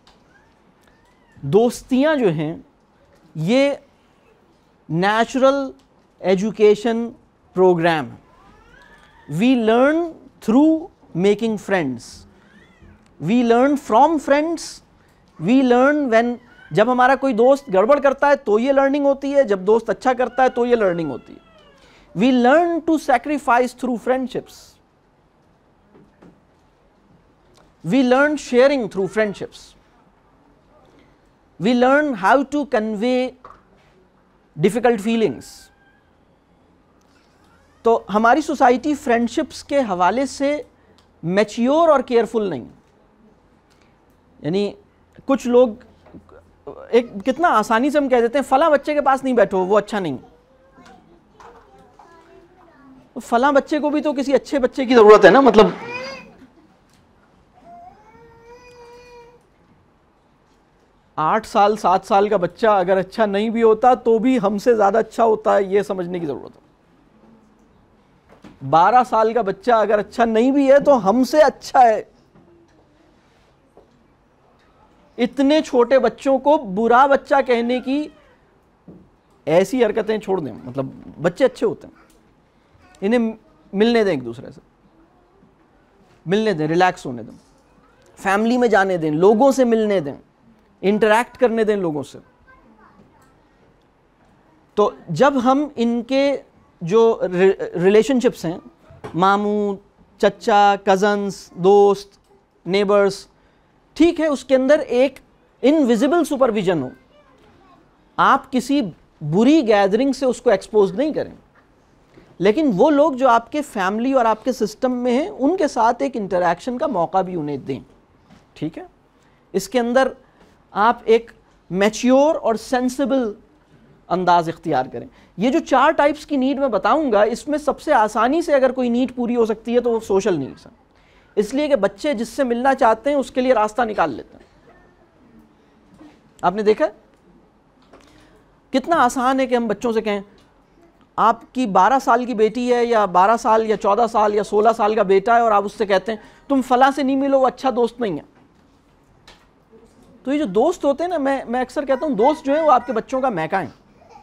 दोस्तियां जो हैं ये natural education program. We learn through making friends. We learn from friends. We learn when जब हमारा कोई दोस्त गड़बड़ करता है तो ये लर्निंग होती है, जब दोस्त अच्छा करता है तो ये लर्निंग होती है. We learn to sacrifice through friendships. We learn sharing through friendships. We learn how to convey difficult feelings. तो हमारी सोसाइटी फ्रेंडशिप्स के हवाले से मैच्योर और केयरफुल नहीं. यानी कुछ लोग एक कितना आसानी से हम कह देते हैं फला बच्चे के पास नहीं बैठो, वो अच्छा नहीं. फला बच्चे को भी तो किसी अच्छे बच्चे की जरूरत है ना. मतलब आठ साल 7 साल का बच्चा अगर अच्छा नहीं भी होता तो भी हमसे ज्यादा अच्छा होता है, ये समझने की जरूरत है. 12 साल का बच्चा अगर अच्छा नहीं भी है तो हमसे अच्छा है. इतने छोटे बच्चों को बुरा बच्चा कहने की ऐसी हरकतें छोड़ दें. मतलब बच्चे अच्छे होते हैं, इन्हें मिलने दें, एक दूसरे से मिलने दें, रिलैक्स होने दें, फैमिली में जाने दें, लोगों से मिलने दें, इंटरैक्ट करने दें लोगों से. तो जब हम इनके जो रिलेशनशिप्स हैं, मामू, चचा, कजन्स, दोस्त, नेबर्स, ठीक है, उसके अंदर एक इनविजिबल सुपरविजन हो. आप किसी बुरी गैदरिंग से उसको एक्सपोज नहीं करें, लेकिन वो लोग जो आपके फैमिली और आपके सिस्टम में हैं उनके साथ एक इंटरैक्शन का मौका भी उन्हें दें. ठीक है, इसके अंदर आप एक मैच्योर और सेंसिबल अंदाज इख्तियार करें. ये जो 4 टाइप्स की नीड मैं बताऊंगा, इसमें सबसे आसानी से अगर कोई नीड पूरी हो सकती है तो वो सोशल नीड्स हैं. इसलिए कि बच्चे जिससे मिलना चाहते हैं उसके लिए रास्ता निकाल लेते हैं. आपने देखा कितना आसान है कि हम बच्चों से कहें आपकी 12 साल की बेटी है या 12 साल या 14 साल या 16 साल का बेटा है और आप उससे कहते हैं तुम फला से नहीं मिलो, वो अच्छा दोस्त नहीं है. तो ये जो दोस्त होते हैं ना, मैं अक्सर कहता हूं दोस्त जो है वो आपके बच्चों का मैका है.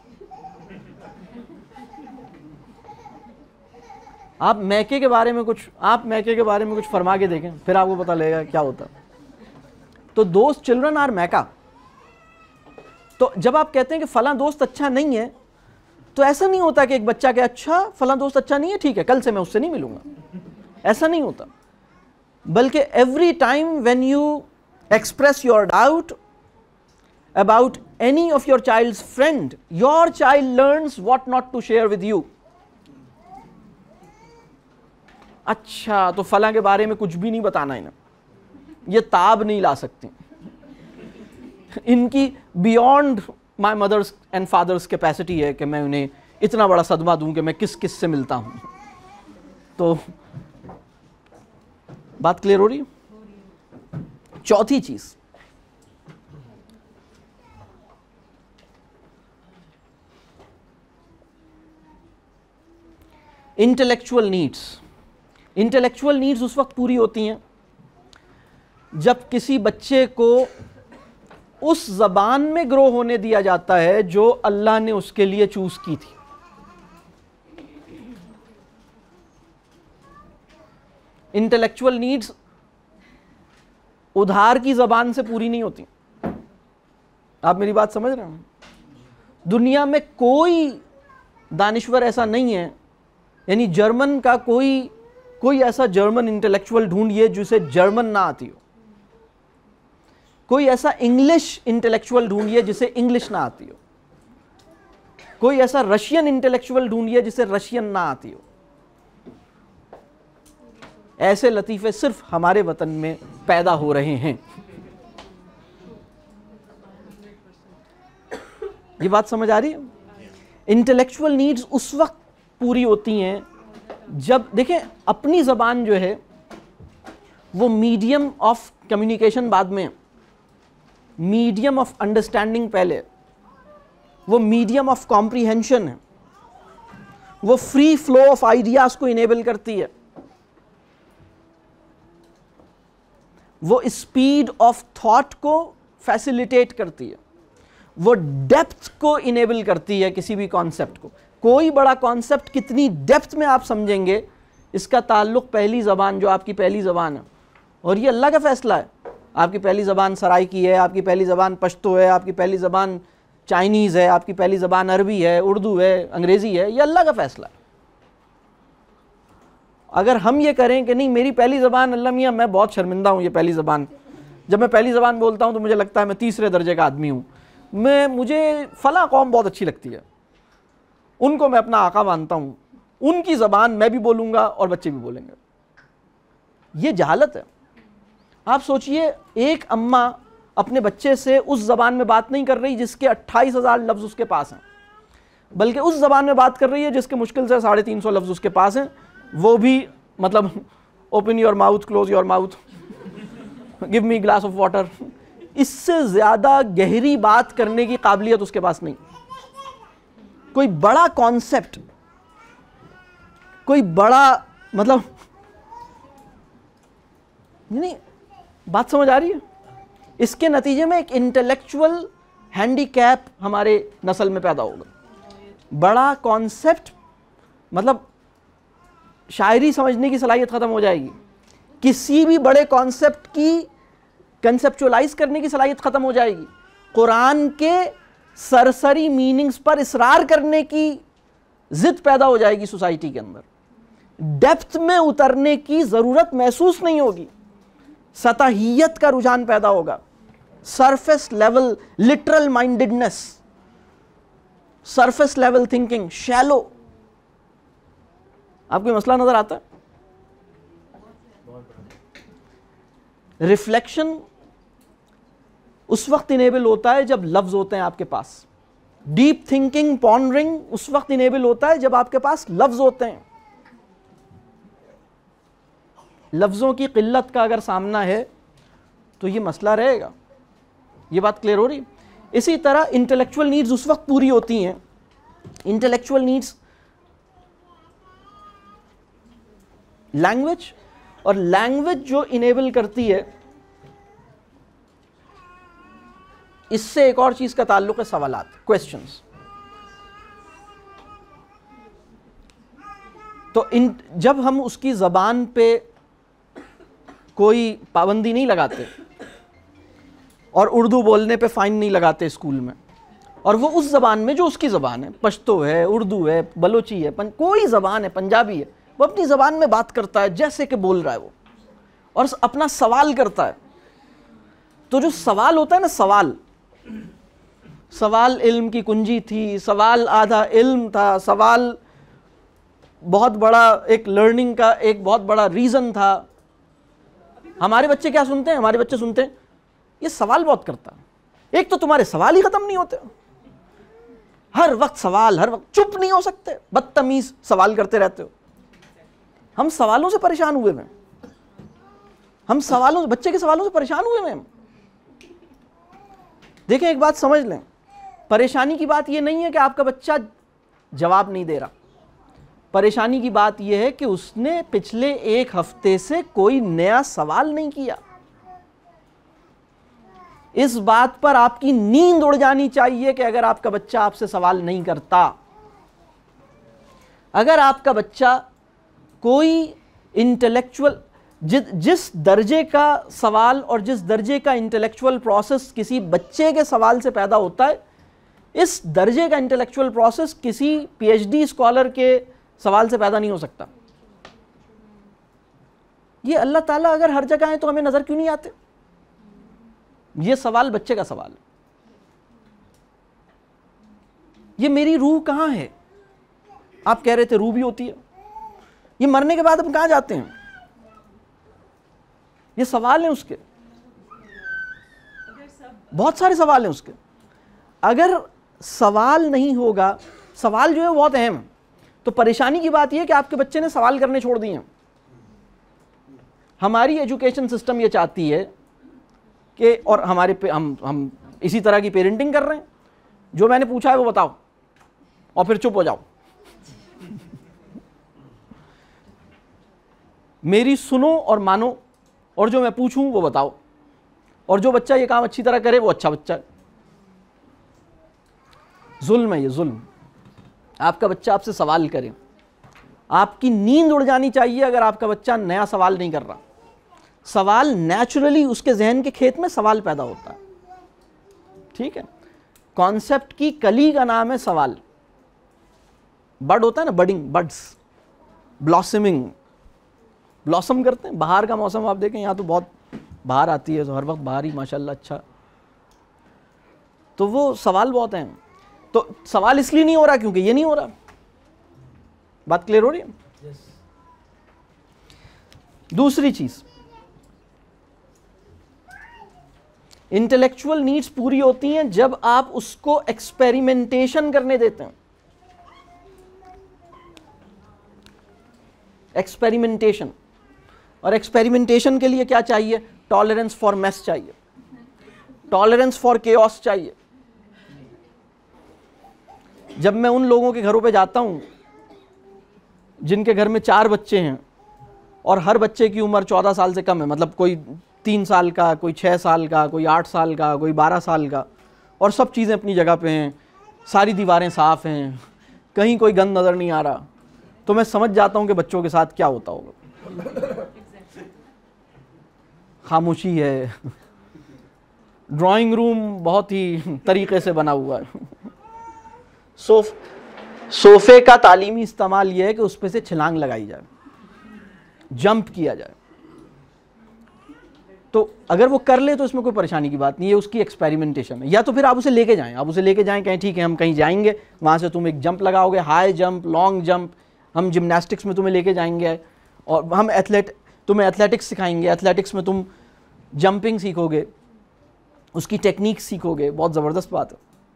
आप मैके के बारे में कुछ फरमा के देखें, फिर आपको पता लगेगा क्या होता. तो दोस्त, चिल्ड्रन आर मैका. तो जब आप कहते हैं कि फला दोस्त अच्छा नहीं है, तो ऐसा नहीं होता कि एक बच्चा के अच्छा फला दोस्त अच्छा नहीं है, ठीक है कल से मैं उससे नहीं मिलूंगा, ऐसा नहीं होता. बल्कि every time when you express your doubt about any of your child's friend, your child learns what not to share with you. अच्छा, तो फला के बारे में कुछ भी नहीं बताना है ना, ये ताब नहीं ला सकते, इनकी beyond my mother's and father's capacity है कि मैं उन्हें इतना बड़ा सदमा दूं कि मैं किस किस से मिलता हूं. तो बात क्लियर हो रही है. चौथी चीज, इंटेलेक्चुअल नीड्स. इंटेलेक्चुअल नीड्स उस वक्त पूरी होती हैं जब किसी बच्चे को उस जबान में ग्रो होने दिया जाता है जो अल्लाह ने उसके लिए चूज की थी. इंटेलेक्चुअल नीड्स उधार की जबान से पूरी नहीं होती. आप मेरी बात समझ रहे हैं? दुनिया में कोई दानिश्वर ऐसा नहीं है, यानी जर्मन का कोई ऐसा जर्मन इंटेलेक्चुअल ढूंढिए जिसे जर्मन ना आती हो. कोई ऐसा इंग्लिश इंटेलेक्चुअल ढूंढिए जिसे इंग्लिश ना आती हो. कोई ऐसा रशियन इंटेलेक्चुअल ढूंढिए जिसे रशियन ना आती हो. ऐसे लतीफ़े सिर्फ हमारे वतन में पैदा हो रहे हैं. ये बात समझ आ रही है? इंटेलेक्चुअल नीड्स उस वक्त पूरी होती हैं जब देखें अपनी ज़बान जो है वो मीडियम ऑफ कम्युनिकेशन बाद में, मीडियम ऑफ अंडरस्टैंडिंग पहले, वो मीडियम ऑफ कॉम्प्रीहेंशन है, वो फ्री फ्लो ऑफ आइडियाज को इनेबल करती है, वो स्पीड ऑफ थॉट को फैसिलिटेट करती है, वो डेप्थ को इनेबल करती है किसी भी कॉन्सेप्ट को। कोई बड़ा कॉन्सेप्ट कितनी डेप्थ में आप समझेंगे इसका ताल्लुक पहली ज़बान, जो आपकी पहली ज़बान है, और ये अल्लाह का फैसला है। आपकी पहली ज़बान सराइकी है, आपकी पहली ज़बान पश्तो है, आपकी पहली ज़बान चाइनीज़ है, आपकी पहली ज़बान अरबी है, उर्दू है, अंग्रेज़ी है, ये अल्लाह का फैसला है। अगर हम ये करें कि नहीं मेरी पहली ज़बान, अल्लाह मियाँ मैं बहुत शर्मिंदा हूँ ये पहली ज़बान, जब मैं पहली ज़बान बोलता हूँ तो मुझे लगता है मैं तीसरे दर्जे का आदमी हूँ, मुझे फ़लाँ कौम बहुत अच्छी लगती है, उनको मैं अपना आका मानता हूँ, उनकी ज़बान मैं भी बोलूँगा और बच्चे भी बोलेंगे, ये जहालत है। आप सोचिए एक अम्मा अपने बच्चे से उस ज़बान में बात नहीं कर रही जिसके 28,000 लफ्ज़ उसके पास हैं, बल्कि उस ज़बान में बात कर रही है जिसके मुश्किल से 350 लफ्ज़ उसके पास हैं, वो भी मतलब open your mouth, close your mouth, give me glass of water, इससे ज़्यादा गहरी बात करने की काबिलियत उसके पास नहीं। कोई बड़ा कॉन्सेप्ट, कोई बड़ा मतलब नहीं, बात समझ आ रही है? इसके नतीजे में एक इंटेलेक्चुअल हैंडीकैप हमारे नस्ल में पैदा होगा। बड़ा कॉन्सेप्ट मतलब शायरी समझने की सलाहियत ख़त्म हो जाएगी, किसी भी बड़े कॉन्सेप्ट की कंसेप्चुअलाइज करने की सलाहियत ख़त्म हो जाएगी, कुरान के सरसरी मीनिंग्स पर इसरार करने की जिद पैदा हो जाएगी सोसाइटी के अंदर, डेप्थ में उतरने की ज़रूरत महसूस नहीं होगी, सतहियत का रुझान पैदा होगा, surface level literal mindedness, surface level thinking, shallow. आपको मसला नजर आता है? रिफ्लेक्शन उस वक्त इनेबल होता है जब लफ्ज होते हैं आपके पास, डीप थिंकिंग, पॉन्डरिंग उस वक्त इनेबल होता है जब आपके पास लफ्ज होते हैं। लफ्जों की किल्लत का अगर सामना है तो ये मसला रहेगा। ये बात क्लियर हो रही? इसी तरह इंटेलेक्चुअल नीड्स उस वक्त पूरी होती हैं, इंटेलेक्चुअल नीड्स लैंग्वेज, और लैंग्वेज जो इनेबल करती है, इससे एक और चीज का ताल्लुक है सवालात, क्वेश्चंस। तो जब हम उसकी जबान पे कोई पाबंदी नहीं लगाते और उर्दू बोलने पे फाइन नहीं लगाते स्कूल में, और वो उस ज़बान में जो उसकी ज़बान है, पश्तो है, उर्दू है, बलोची है, कोई ज़बान है, पंजाबी है, वो अपनी ज़बान में बात करता है जैसे कि बोल रहा है वो, और अपना सवाल करता है। तो जो सवाल होता है ना, सवाल इल्म की कुंजी थी, सवाल आधा इल्म था, सवाल बहुत बड़ा एक लर्निंग का एक बहुत बड़ा रीज़न था। हमारे बच्चे क्या सुनते हैं? हमारे बच्चे सुनते हैं ये सवाल बहुत करता है। एक तो तुम्हारे सवाल ही खत्म नहीं होते, हर वक्त सवाल, हर वक्त चुप नहीं हो सकते, बदतमीज सवाल करते रहते हो। हम सवालों से परेशान हुए हैं, हम सवालों, बच्चे के सवालों से परेशान हुए हैं। देखें एक बात समझ लें, परेशानी की बात यह नहीं है कि आपका बच्चा जवाब नहीं दे रहा, परेशानी की बात यह है कि उसने पिछले एक हफ्ते से कोई नया सवाल नहीं किया। इस बात पर आपकी नींद उड़ जानी चाहिए कि अगर आपका बच्चा आपसे सवाल नहीं करता, अगर आपका बच्चा कोई इंटेलेक्चुअल जिस दर्जे का सवाल और जिस दर्जे का इंटेलेक्चुअल प्रोसेस किसी बच्चे के सवाल से पैदा होता है, इस दर्जे का इंटेलेक्चुअल प्रोसेस किसी पीएचडी स्कॉलर के सवाल से पैदा नहीं हो सकता। ये अल्लाह ताला अगर हर जगह है तो हमें नजर क्यों नहीं आते? ये सवाल बच्चे का सवाल है, ये मेरी रूह कहां है? आप कह रहे थे रूह भी होती है, ये मरने के बाद हम कहां जाते हैं? ये सवाल है उसके, बहुत सारे सवाल हैं उसके। अगर सवाल नहीं होगा, सवाल जो है बहुत अहम है, तो परेशानी की बात यह है कि आपके बच्चे ने सवाल करने छोड़ दिए हैं। हमारी एजुकेशन सिस्टम ये चाहती है कि, और हमारे पे हम इसी तरह की पेरेंटिंग कर रहे हैं, जो मैंने पूछा है वो बताओ और फिर चुप हो जाओ। मेरी सुनो और मानो, और जो मैं पूछूं वो बताओ, और जो बच्चा ये काम अच्छी तरह करे वो अच्छा बच्चा है। जुल्म है ये, जुल्म। आपका बच्चा आपसे सवाल करे, आपकी नींद उड़ जानी चाहिए अगर आपका बच्चा नया सवाल नहीं कर रहा। सवाल नेचुरली उसके जहन के खेत में सवाल पैदा होता है, ठीक है। कॉन्सेप्ट की कली का नाम है सवाल। बड होता है ना, बडिंग, बड्स, ब्लॉसमिंग, ब्लॉसम करते हैं। बाहर का मौसम आप देखें, यहाँ तो बहुत बाहर आती है, तो हर वक्त बाहर ही माशाल्लाह अच्छा, तो वो सवाल बहुत हैं। तो सवाल इसलिए नहीं हो रहा क्योंकि ये नहीं हो रहा। बात क्लियर हो रही है? दूसरी चीज, इंटेलेक्चुअल नीड्स पूरी होती हैं जब आप उसको एक्सपेरिमेंटेशन करने देते हैं। एक्सपेरिमेंटेशन, और एक्सपेरिमेंटेशन के लिए क्या चाहिए? टॉलरेंस फॉर मेस चाहिए, टॉलरेंस फॉर केओस चाहिए। जब मैं उन लोगों के घरों पे जाता हूं जिनके घर में 4 बच्चे हैं और हर बच्चे की उम्र 14 साल से कम है, मतलब कोई 3 साल का, कोई 6 साल का, कोई 8 साल का, कोई 12 साल का, और सब चीज़ें अपनी जगह पे हैं, सारी दीवारें साफ़ हैं, कहीं कोई गंद नज़र नहीं आ रहा, तो मैं समझ जाता हूं कि बच्चों के साथ क्या होता होगा। खामोशी है, ड्राइंग रूम बहुत ही तरीके से बना हुआ है। सोफे का तालीमी इस्तेमाल यह है कि उस पे से छलांग लगाई जाए, जंप किया जाए। तो अगर वो कर ले तो इसमें कोई परेशानी की बात नहीं है, उसकी एक्सपेरिमेंटेशन है। या तो फिर आप उसे लेके जाएं, आप उसे लेके जाएं, कहें ठीक है हम कहीं जाएंगे, वहाँ से तुम एक जंप लगाओगे, हाई जंप, लॉन्ग जंप, हम जिम्नास्टिक्स में तुम्हें लेके जाएंगे, और हम तुम्हें एथलेटिक्स सिखाएंगे, एथलेटिक्स में तुम जंपिंग सीखोगे, उसकी टेक्निक सीखोगे, बहुत ज़बरदस्त बात है।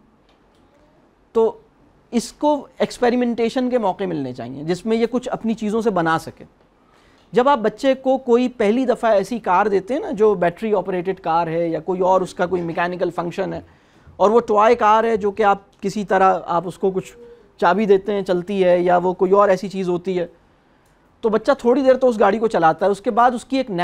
तो इसको एक्सपेरिमेंटेशन के मौके मिलने चाहिए जिसमें ये कुछ अपनी चीज़ों से बना सके। जब आप बच्चे को कोई पहली दफ़ा ऐसी कार देते हैं ना जो बैटरी ऑपरेटेड कार है या कोई और उसका कोई मैकेनिकल फंक्शन है, और वो टॉय कार है जो कि आप किसी तरह आप उसको कुछ चाबी देते हैं, चलती है, या वो कोई और ऐसी चीज़ होती है, तो बच्चा थोड़ी देर तो उस गाड़ी को चलाता है, उसके बाद उसकी एक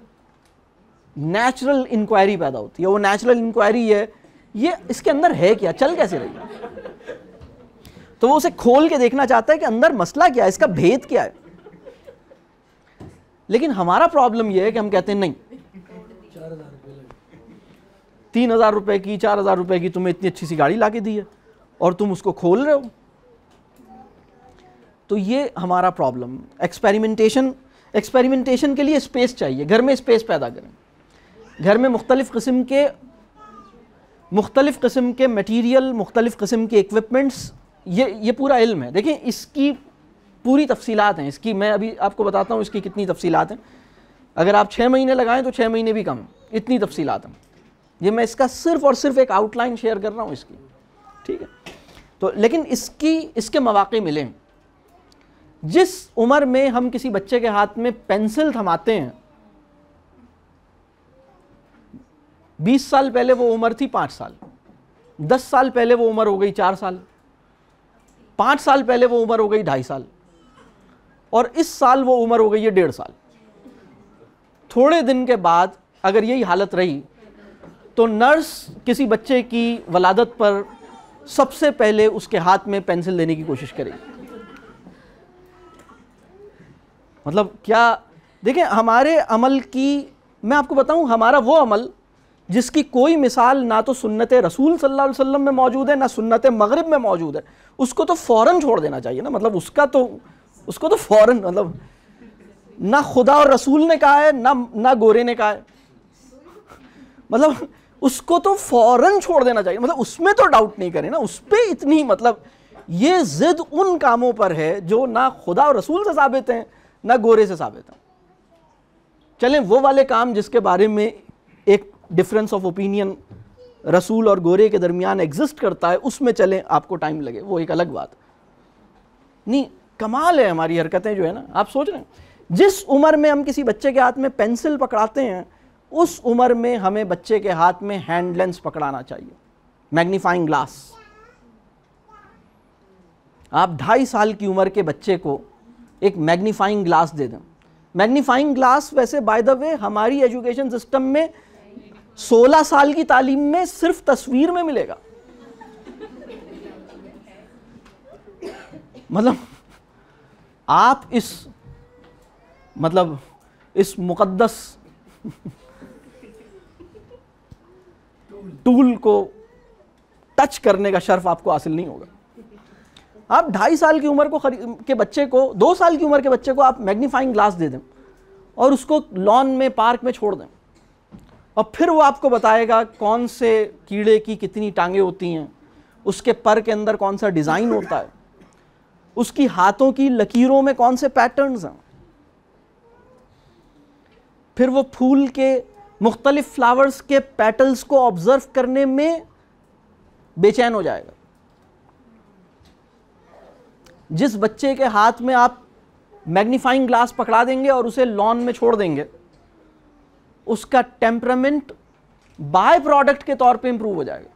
नेचुरल इंक्वायरी पैदा होती है। वो नेचुरल इंक्वायरी है, ये इसके अंदर है क्या, चल कैसे रही है, तो वो उसे खोल के देखना चाहता है कि अंदर मसला क्या है, इसका भेद क्या है। लेकिन हमारा प्रॉब्लम यह है कि हम कहते हैं नहीं, 3,000 रुपए की, 4,000 रुपए की तुम्हें इतनी अच्छी सी गाड़ी ला के दी है और तुम उसको खोल रहे हो। तो ये हमारा प्रॉब्लम। एक्सपेरिमेंटेशन के लिए स्पेस चाहिए, घर में स्पेस पैदा करें, घर में मुख्तलिफ़ किस्म के मटीरियल, मुख्तलिफ़ किस्म के इक्विपमेंट्स, ये पूरा इल्म है। देखें इसकी पूरी तफसीलात हैं, इसकी मैं अभी आपको बताता हूँ इसकी कितनी तफसीलात हैं। अगर आप 6 महीने लगाएं तो 6 महीने भी कम, इतनी तफसीलात हैं। ये मैं इसका सिर्फ और सिर्फ एक आउटलाइन शेयर कर रहा हूँ इसकी, ठीक है। तो लेकिन इसके मौक़े मिलें। जिस उम्र में हम किसी बच्चे के हाथ में पेंसिल थमाते हैं, 20 साल पहले वो उम्र थी 5 साल, 10 साल पहले वो उम्र हो गई 4 साल, 5 साल पहले वो उम्र हो गई 2.5 साल, और इस साल वो उम्र हो गई है 1.5 साल। थोड़े दिन के बाद अगर यही हालत रही तो नर्स किसी बच्चे की वलादत पर सबसे पहले उसके हाथ में पेंसिल देने की कोशिश करेगी। मतलब क्या, देखें हमारे अमल की, मैं आपको बताऊं, हमारा वो अमल जिसकी कोई मिसाल ना तो सुन्नत रसूल सल्लल्लाहु अलैहि वसल्लम में मौजूद है ना सुन्नत मगरिब में मौजूद है, उसको तो फ़ौरन छोड़ देना चाहिए ना। मतलब उसको तो फ़ौरन, मतलब ना खुदा और रसूल ने कहा है ना गोरे ने कहा है, मतलब उसको तो फ़ौरन छोड़ देना चाहिए। मतलब उसमें तो डाउट नहीं करें ना, उस पर इतनी, मतलब ये ज़िद उन कामों पर है जो ना खुदा और रसूल से साबित हैं ना गोरे से साबित हैं। चलें वो वाले काम जिसके बारे में एक डिफरेंस ऑफ ओपिनियन रसूल और गोरे के दरमियान एग्जिस्ट करता है, उसमें चलें, आपको टाइम लगे, वो एक अलग बात नहीं। कमाल है हमारी हरकतें जो है ना। आप सोच रहे हैं जिस उम्र में हम किसी बच्चे के हाथ में पेंसिल पकड़ाते हैं उस उम्र में हमें बच्चे के हाथ में हैंड लेंस पकड़ाना चाहिए, मैग्नीफाइंग ग्लास। आप 2.5 साल की उम्र के बच्चे को एक मैग्नीफाइंग ग्लास दे दें। मैग्नीफाइंग ग्लास वैसे बाय द वे हमारी एजुकेशन सिस्टम में 16 साल की तालीम में सिर्फ तस्वीर में मिलेगा। मतलब आप इस मुकद्दस टूल को टच करने का शर्फ आपको हासिल नहीं होगा। आप 2.5 साल की उम्र के बच्चे को 2 साल की उम्र के बच्चे को आप मैग्नीफाइंग ग्लास दे दें और उसको लॉन में पार्क में छोड़ दें और फिर वो आपको बताएगा कौन से कीड़े की कितनी टांगें होती हैं, उसके पर के अंदर कौन सा डिज़ाइन होता है, उसकी हाथों की लकीरों में कौन से पैटर्न्स हैं। फिर वो फूल के मुख्तलिफ फ्लावर्स के पेटल्स को ऑब्जर्व करने में बेचैन हो जाएगा। जिस बच्चे के हाथ में आप मैग्नीफाइंग ग्लास पकड़ा देंगे और उसे लॉन में छोड़ देंगे, उसका टेम्परामेंट बाय प्रोडक्ट के तौर पे इंप्रूव हो जाएगा।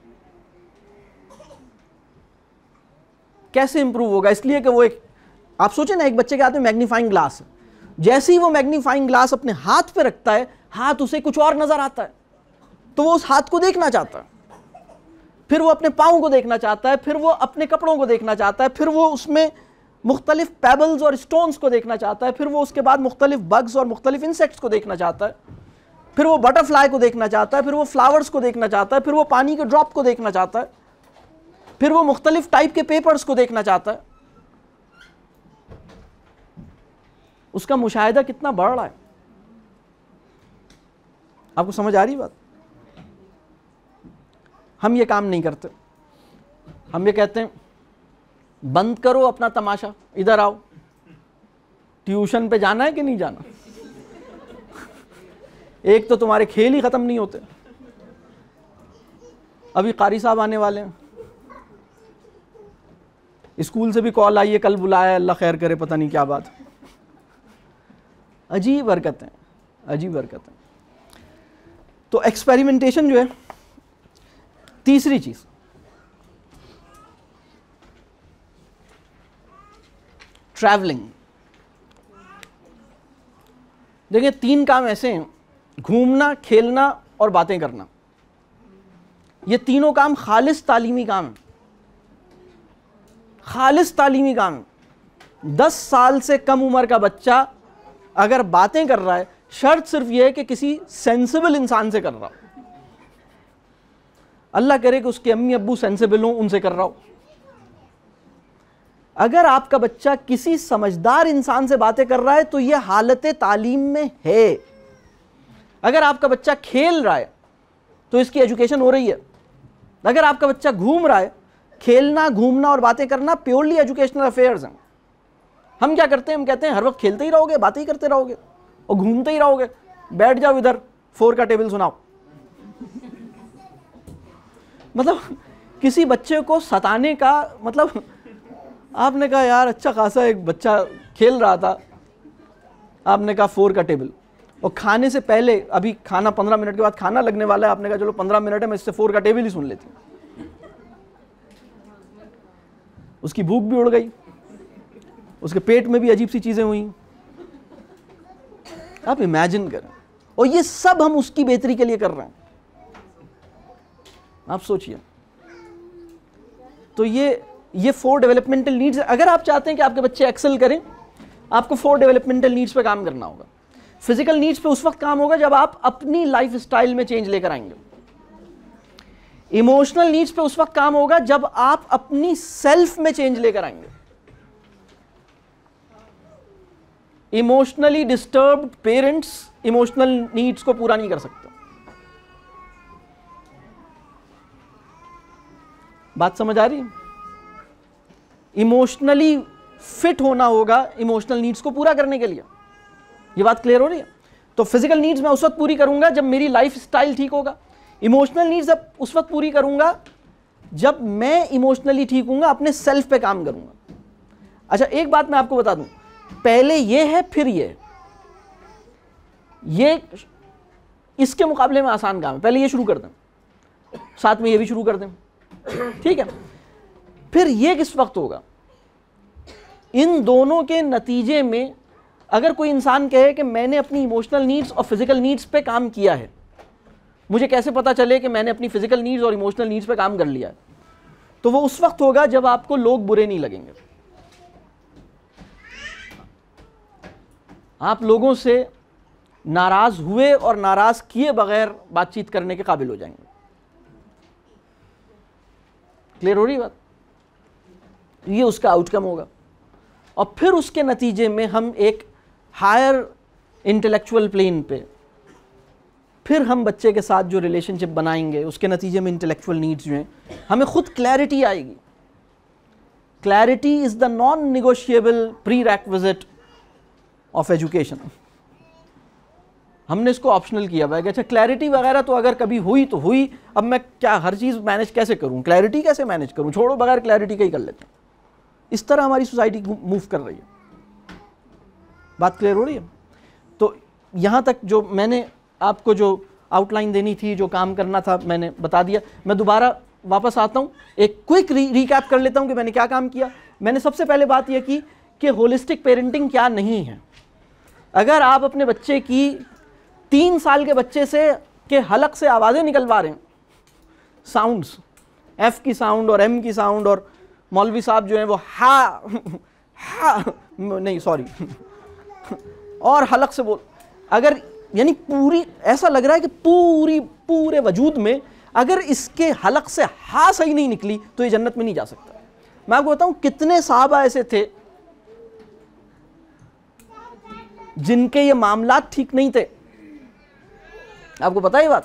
कैसे इंप्रूव होगा? इसलिए कि वो आप सोचें ना, एक बच्चे के हाथ में मैग्नीफाइंग ग्लास है, जैसे ही वो मैग्नीफाइंग ग्लास अपने हाथ पे रखता है, हाथ उसे कुछ और नजर आता है तो वो उस हाथ को देखना चाहता है, फिर वो अपने पाँव को देखना चाहता है, फिर वो अपने कपड़ों को देखना चाहता है, फिर वो उसमें मुख्तलिफ पेबल्स और स्टोन्स को देखना चाहता है, फिर वो उसके बाद मुख्तलिफ बग्स और मुख्तलिफ इंसेक्ट्स को देखना चाहता है, फिर वो बटरफ्लाई को देखना चाहता है, फिर वो फ्लावर्स को देखना चाहता है, फिर वो पानी के ड्रॉप को देखना चाहता है, फिर वो मुख्तलिफ टाइप के पेपर्स को देखना चाहता है। उसका मुशाहिदा कितना बढ़ रहा है। आपको समझ आ रही बात? हम ये काम नहीं करते। हम ये कहते हैं बंद करो अपना तमाशा, इधर आओ, ट्यूशन पे जाना है कि नहीं जाना। एक तो तुम्हारे खेल ही खत्म नहीं होते। अभी कारी साहब आने वाले हैं, स्कूल से भी कॉल आई है, कल बुलाया, अल्लाह खैर करे, पता नहीं क्या बात। अजीब हरकत है, अजीब हरकत है। तो एक्सपेरिमेंटेशन जो है, तीसरी चीज ट्रैवलिंग। देखिए 3 काम ऐसे हैं, घूमना, खेलना और बातें करना। ये तीनों काम खालिस तालीमी काम है, खालिस तालीमी काम है। 10 साल से कम उम्र का बच्चा अगर बातें कर रहा है, शर्त सिर्फ यह है कि किसी सेंसिबल इंसान से कर रहा हो। अल्लाह करे कि उसके अम्मी अब्बू सेंसिबल हों, उनसे कर रहा हो। अगर आपका बच्चा किसी समझदार इंसान से बातें कर रहा है तो यह हालत तालीम में है। अगर आपका बच्चा खेल रहा है तो इसकी एजुकेशन हो रही है। अगर आपका बच्चा घूम रहा है, खेलना, घूमना और बातें करना प्योरली एजुकेशनल अफेयर्स हैं। हम क्या करते हैं? हम कहते हैं हर वक्त खेलते ही रहोगे, बातें ही करते रहोगे और घूमते ही रहोगे, बैठ जाओ इधर 4 का टेबल सुनाओ। मतलब किसी बच्चे को सताने का मतलब, आपने कहा यार अच्छा खासा एक बच्चा खेल रहा था, आपने कहा 4 का टेबल, और खाने से पहले, अभी खाना 15 मिनट के बाद खाना लगने वाला है, आपने कहा चलो 15 मिनट है, मैं इससे 4 का टेबल ही सुन लेती हूँ। उसकी भूख भी उड़ गई, उसके पेट में भी अजीब सी चीजें हुई। आप इमेजिन करें, और ये सब हम उसकी बेहतरी के लिए कर रहे हैं। आप सोचिए। तो ये 4 डेवलपमेंटल नीड्स। अगर आप चाहते हैं कि आपके बच्चे एक्सेल करें, आपको 4 डेवलपमेंटल नीड्स पे काम करना होगा। फिजिकल नीड्स पे उस वक्त काम होगा जब आप अपनी लाइफ स्टाइल में चेंज लेकर आएंगे। इमोशनल नीड्स पे उस वक्त काम होगा जब आप अपनी सेल्फ में चेंज लेकर आएंगे। Emotionally disturbed parents emotional needs को पूरा नहीं कर सकते। बात समझ आ रही है? इमोशनली फिट होना होगा इमोशनल नीड्स को पूरा करने के लिए। ये बात क्लियर हो रही है? तो फिजिकल नीड्स मैं उस वक्त पूरी करूंगा जब मेरी लाइफ स्टाइल ठीक होगा। इमोशनल नीड्स अब उस वक्त पूरी करूंगा जब मैं इमोशनली ठीक हूंगा, अपने सेल्फ पे काम करूंगा। अच्छा एक बात मैं आपको बता दूं, पहले ये है फिर ये इसके मुकाबले में आसान काम है। पहले ये शुरू कर दें, साथ में ये भी शुरू कर दें, ठीक है। फिर ये किस वक्त होगा? इन दोनों के नतीजे में अगर कोई इंसान कहे कि मैंने अपनी इमोशनल नीड्स और फिजिकल नीड्स पे काम किया है, मुझे कैसे पता चले कि मैंने अपनी फिजिकल नीड्स और इमोशनल नीड्स पे काम कर लिया है, तो वो उस वक्त होगा जब आपको लोग बुरे नहीं लगेंगे। आप लोगों से नाराज हुए और नाराज किए बगैर बातचीत करने के काबिल हो जाएंगे। क्लियर हो रही बात? ये उसका आउटकम होगा। और फिर उसके नतीजे में हम एक हायर इंटेलेक्चुअल प्लेन पे फिर हम बच्चे के साथ जो रिलेशनशिप बनाएंगे, उसके नतीजे में इंटेलेक्चुअल नीड्स जो हैं, हमें खुद क्लैरिटी आएगी। Clarity is the non negotiable prerequisite of education. हमने इसको ऑप्शनल किया हुआ है कि अच्छा क्लैरिटी वगैरह तो अगर कभी हुई तो हुई, अब मैं क्या हर चीज़ मैनेज कैसे करूं, क्लैरिटी कैसे मैनेज करूं, छोड़ो बगैर क्लैरिटी का ही कर लेते हैं। इस तरह हमारी सोसाइटी मूव कर रही है। बात क्लियर हो रही है? तो यहाँ तक जो मैंने आपको जो आउटलाइन देनी थी, जो काम करना था, मैंने बता दिया। मैं दोबारा वापस आता हूँ, एक क्विक रिकैप कर लेता हूँ कि मैंने क्या काम किया। मैंने सबसे पहले बात यह की कि होलिस्टिक पेरेंटिंग क्या नहीं है। अगर आप अपने बच्चे की 3 साल के बच्चे से के हलक से आवाज़ें निकलवा रहे हैं, साउंड्स, एफ की साउंड और एम की साउंड, और मौलवी साहब जो हैं वो हा नहीं सॉरी और हलक से बोल, अगर यानी पूरी ऐसा लग रहा है कि पूरे वजूद में अगर इसके हलक से हा सही नहीं निकली तो ये जन्नत में नहीं जा सकता। मैं आपको बताऊं कितने साहबा ऐसे थे जिनके ये मामलात ठीक नहीं थे। आपको पता है ये बात?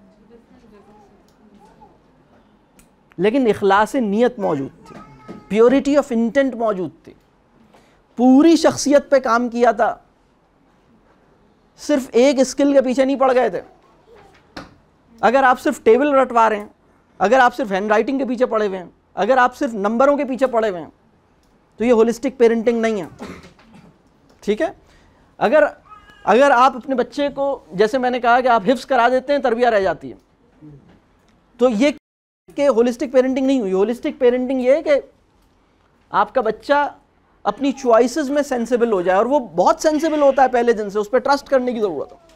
लेकिन इखलास नियत मौजूद थी, प्योरिटी ऑफ इंटेंट मौजूद थी, पूरी शख्सियत पे काम किया था, सिर्फ एक स्किल के पीछे नहीं पड़ गए थे। अगर आप सिर्फ टेबल रटवा रहे हैं, अगर आप सिर्फ हैंड राइटिंग के पीछे पड़े हुए हैं, अगर आप सिर्फ नंबरों के पीछे पड़े हुए हैं, तो ये होलिस्टिक पेरेंटिंग नहीं है। ठीक है? अगर आप अपने बच्चे को, जैसे मैंने कहा कि आप हिफ्स करा देते हैं, तरबिया रह जाती है, तो ये कि होलिस्टिक पेरेंटिंग नहीं हुई। होलिस्टिक पेरेंटिंग ये है कि आपका बच्चा अपनी चॉइसेस में सेंसिबल हो जाए, और वो बहुत सेंसिबल होता है पहले दिन से, उस पर ट्रस्ट करने की जरूरत है।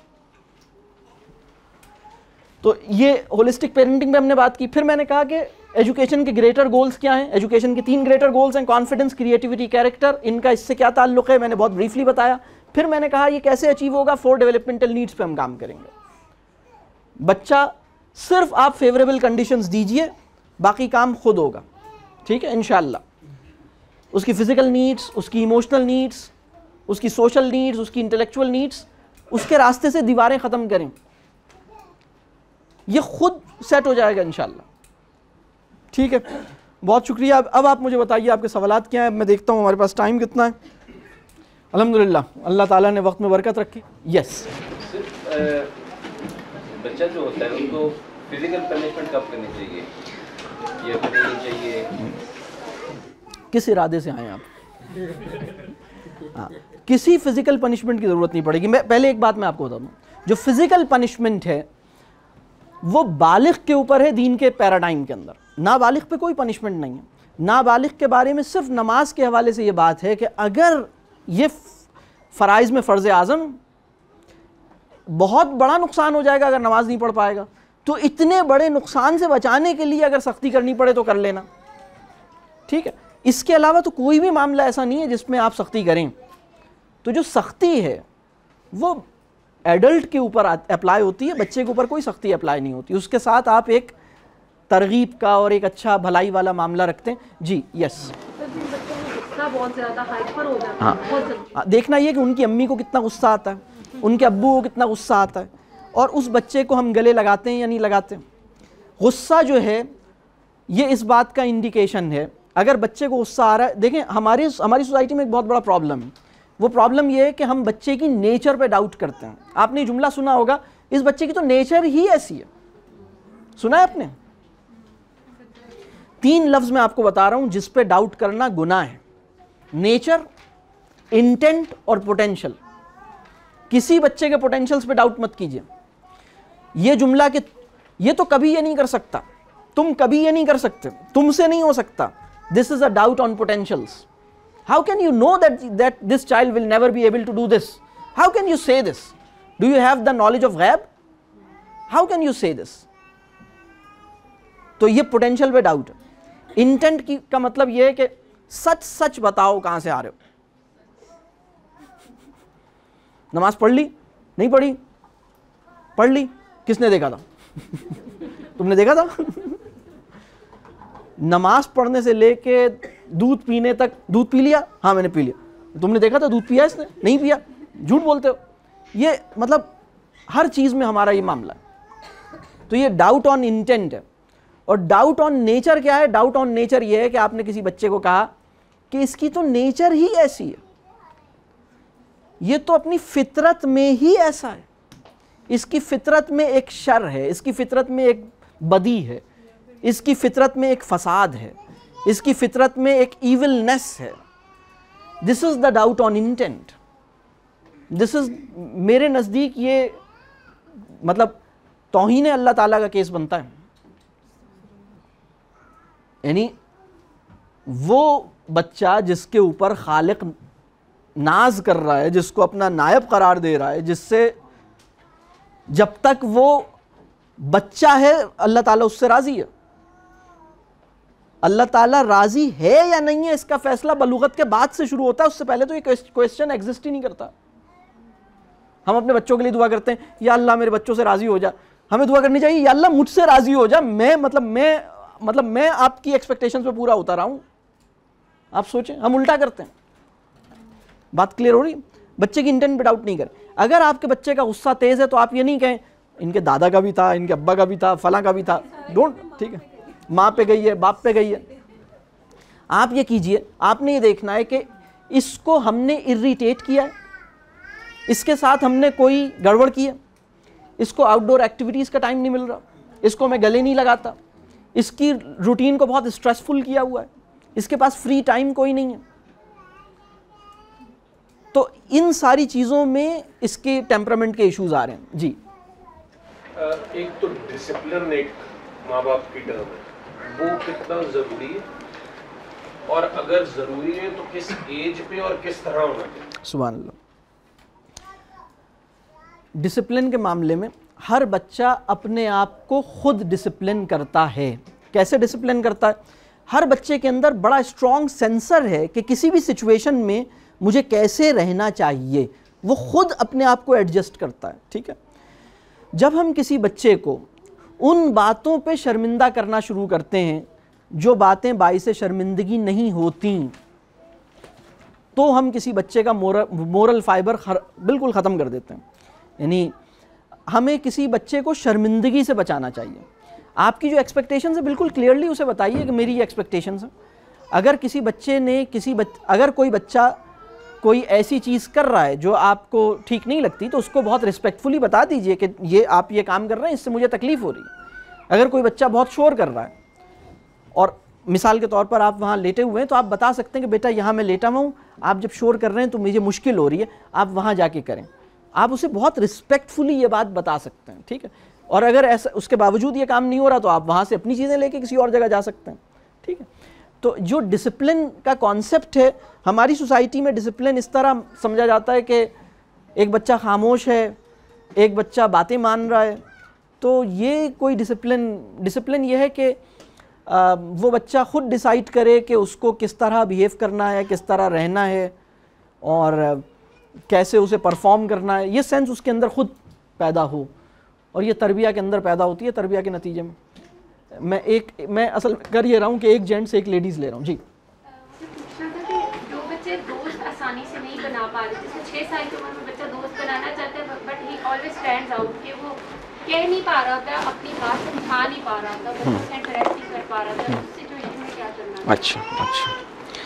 तो ये होलिस्टिक पेरेंटिंग पे हमने बात की। फिर मैंने कहा कि एजुकेशन के ग्रेटर गोल्स क्या हैं। एजुकेशन के 3 ग्रेटर गोल्स हैं, कॉन्फिडेंस, क्रिएटिविटी, कैरेक्टर। इनका इससे क्या ताल्लुक है मैंने बहुत ब्रीफली बताया। फिर मैंने कहा ये कैसे अचीव होगा, 4 डेवलपमेंटल नीड्स पे हम काम करेंगे। बच्चा सिर्फ आप फेवरेबल कंडीशंस दीजिए, बाकी काम खुद होगा, ठीक है, इंशाल्लाह। उसकी फिजिकल नीड्स, उसकी इमोशनल नीड्स, उसकी सोशल नीड्स, उसकी इंटेलेक्चुअल नीड्स, उसके रास्ते से दीवारें ख़त्म करें, ये खुद सेट हो जाएगा इंशाल्लाह। ठीक है, बहुत शुक्रिया। अब आप मुझे बताइए आपके सवालात क्या हैं। मैं देखता हूँ हमारे पास टाइम कितना है। अल्हम्दुलिल्लाह, अल्लाह ताला ने वक्त में बरकत रखी। यस, बच्चा जो होता है उनको फिजिकल पनिशमेंट कब करनी चाहिए या करनी नहीं चाहिए? किस इरादे से आए आप? हाँ, किसी फिजिकल पनिशमेंट की ज़रूरत नहीं पड़ेगी। मैं पहले एक बात मैं आपको बता दूँ, जो फिजिकल पनिशमेंट है वो बालिग के ऊपर है दीन के पैराडाइम के अंदर। नाबालिग पे कोई पनिशमेंट नहीं है। नाबालिग के बारे में सिर्फ नमाज के हवाले से ये बात है कि अगर ये फ़राइज़ में फ़र्ज़ आज़म, बहुत बड़ा नुकसान हो जाएगा अगर नमाज नहीं पढ़ पाएगा, तो इतने बड़े नुकसान से बचाने के लिए अगर सख्ती करनी पड़े तो कर लेना, ठीक है। इसके अलावा तो कोई भी मामला ऐसा नहीं है जिसमें आप सख्ती करें। तो जो सख्ती है वो एडल्ट के ऊपर अप्लाई होती है, बच्चे के ऊपर कोई सख्ती अप्लाई नहीं होती। उसके साथ आप एक तरगीब का और एक अच्छा भलाई वाला मामला रखते हैं। जी यस, बहुत ज्यादा हाइपर हो जाता है, हाँ, देखना ये कि उनकी अम्मी को कितना गुस्सा आता है, उनके अब्बू को कितना गुस्सा आता है, और उस बच्चे को हम गले लगाते हैं या नहीं लगाते। गुस्सा जो है ये इस बात का इंडिकेशन है। अगर बच्चे को गुस्सा आ रहा है, देखें हमारी सोसाइटी में एक बहुत बड़ा प्रॉब्लम है। वो प्रॉब्लम ये है कि हम बच्चे की नेचर पे डाउट करते हैं। आपने जुमला सुना होगा, इस बच्चे की तो नेचर ही ऐसी है। सुना है आपने? 3 लफ्ज़ मैं आपको बता रहा हूं जिस पे डाउट करना गुनाह है। नेचर, इंटेंट और पोटेंशियल। किसी बच्चे के पोटेंशियल्स पे डाउट मत कीजिए। ये जुमला कि ये तो कभी ये नहीं कर सकता, तुम कभी ये नहीं कर सकते, तुमसे नहीं हो सकता, this is a doubt on potentials. How can you know that this child will never be able to do this? How can you say this? Do you have the knowledge of गैब? How can you say this? तो ये potential पे doubt है। Intent की का मतलब ये है कि सच सच बताओ कहां से आ रहे हो। नमाज पढ़ ली? नहीं पढ़ी? पढ़ ली? किसने देखा था? तुमने देखा था? नमाज पढ़ने से लेके दूध पीने तक, दूध पी लिया? हाँ मैंने पी लिया। तुमने देखा था दूध पिया इसने? नहीं पिया। झूठ बोलते हो। ये मतलब हर चीज में हमारा ये मामला है। तो ये डाउट ऑन इंटेंट है। और डाउट ऑन नेचर क्या है? डाउट ऑन नेचर ये है कि आपने किसी बच्चे को कहा कि इसकी तो नेचर ही ऐसी है, ये तो अपनी फितरत में ही ऐसा है, इसकी फितरत में एक शर है, इसकी फितरत में एक बदी है, इसकी फितरत में एक फसाद है, इसकी फितरत में एक इविलनेस है। This is the doubt on intent. This is, मेरे नज़दीक ये मतलब तौहीन अल्लाह ताला का केस बनता है। यानी वो बच्चा जिसके ऊपर खालिक नाज कर रहा है, जिसको अपना नायब करार दे रहा है, जिससे जब तक वो बच्चा है अल्लाह ताला उससे राजी है। अल्लाह ताला राजी है या नहीं है इसका फैसला बलूगत के बाद से शुरू होता है, उससे पहले तो ये क्वेश्चन एग्जिस्ट ही नहीं करता। हम अपने बच्चों के लिए दुआ करते हैं, या अल्लाह मेरे बच्चों से राजी हो जा। हमें दुआ करनी चाहिए, या अल्लाह मुझसे राजी हो जा, मैं आपकी एक्सपेक्टेशंस पे पूरा होता रहा हूं। आप सोचें, हम उल्टा करते हैं। बात क्लियर हो रही? बच्चे की इंटेंट पे डाउट नहीं करें। अगर आपके बच्चे का गुस्सा तेज है तो आप ये नहीं कहें इनके दादा का भी था, इनके अब्बा का भी था, फला का भी था, डोंट, ठीक है, माँ पे गई है, बाप पे गई है। आप ये कीजिए, आपने ये देखना है कि इसको हमने इरिटेट किया है, इसके साथ हमने कोई गड़बड़ की है, इसको आउटडोर एक्टिविटीज़ का टाइम नहीं मिल रहा, इसको मैं गले नहीं लगाता, इसकी रूटीन को बहुत स्ट्रेसफुल किया हुआ है, इसके पास फ्री टाइम कोई नहीं है। तो इन सारी चीज़ों में इसके टेम्परामेंट के इश्यूज आ रहे हैं। जी, एक तो डिसिप्लिन एक माँ बाप की टर्म है, वो कितना ज़रूरी है, और अगर ज़रूरी है तो किस एज पे और किस तरह होना चाहिए? सुभान अल्लाह। डिसिप्लिन के मामले में हर बच्चा अपने आप को खुद डिसिप्लिन करता है। कैसे डिसिप्लिन करता है? हर बच्चे के अंदर बड़ा स्ट्रॉन्ग सेंसर है कि किसी भी सिचुएशन में मुझे कैसे रहना चाहिए, वो खुद अपने आप को एडजस्ट करता है। ठीक है, जब हम किसी बच्चे को उन बातों पे शर्मिंदा करना शुरू करते हैं जो बातें बाइसे शर्मिंदगी नहीं होती, तो हम किसी बच्चे का मोरल फाइबर बिल्कुल ख़त्म कर देते हैं। यानी हमें किसी बच्चे को शर्मिंदगी से बचाना चाहिए। आपकी जो एक्सपेक्टेशंस है बिल्कुल क्लियरली उसे बताइए कि मेरी ये एक्सपेक्टेशंस है। अगर किसी बच्चे ने अगर कोई बच्चा कोई ऐसी चीज़ कर रहा है जो आपको ठीक नहीं लगती, तो उसको बहुत रिस्पेक्टफुली बता दीजिए कि ये आप ये काम कर रहे हैं, इससे मुझे तकलीफ़ हो रही है। अगर कोई बच्चा बहुत शोर कर रहा है और मिसाल के तौर पर आप वहाँ लेटे हुए हैं, तो आप बता सकते हैं कि बेटा यहाँ मैं लेटा हुआ हूँ, आप जब शोर कर रहे हैं तो मुझे मुश्किल हो रही है, आप वहाँ जाके करें। आप उसे बहुत रिस्पेक्टफुली ये बात बता सकते हैं। ठीक है, और अगर ऐसा उसके बावजूद ये काम नहीं हो रहा तो आप वहाँ से अपनी चीज़ें लेके किसी और जगह जा सकते हैं। ठीक है, तो जो डिसिप्लिन का कॉन्सेप्ट है, हमारी सोसाइटी में डिसिप्लिन इस तरह समझा जाता है कि एक बच्चा खामोश है, एक बच्चा बातें मान रहा है, तो ये कोई डिसिप्लिन ये है कि वो बच्चा खुद डिसाइड करे कि उसको किस तरह बिहेव करना है, किस तरह रहना है और कैसे उसे परफॉर्म करना है, ये सेंस उसके अंदर खुद पैदा हो। और ये तरबिया के अंदर पैदा होती है, तरबिया के नतीजे में। मैं असल कर ये रहा हूँ कि एक जेंट्स एक लेडीज़ ले रहा हूँ। जी, पूछना था कि जो बच्चे दोस्त आसानी से नहीं बना पा रहे, जैसे 6 साल की उम्र में बच्चा दोस्त बनाना चाहता है but he always stands out, कि वो कह नहीं पा रहा था, अपनी बात समझा नहीं पा रहा था, बच्चे से इंटरेक्ट नहीं कर पा रहा था, उस सिचुएशन में क्या करना है? अच्छा,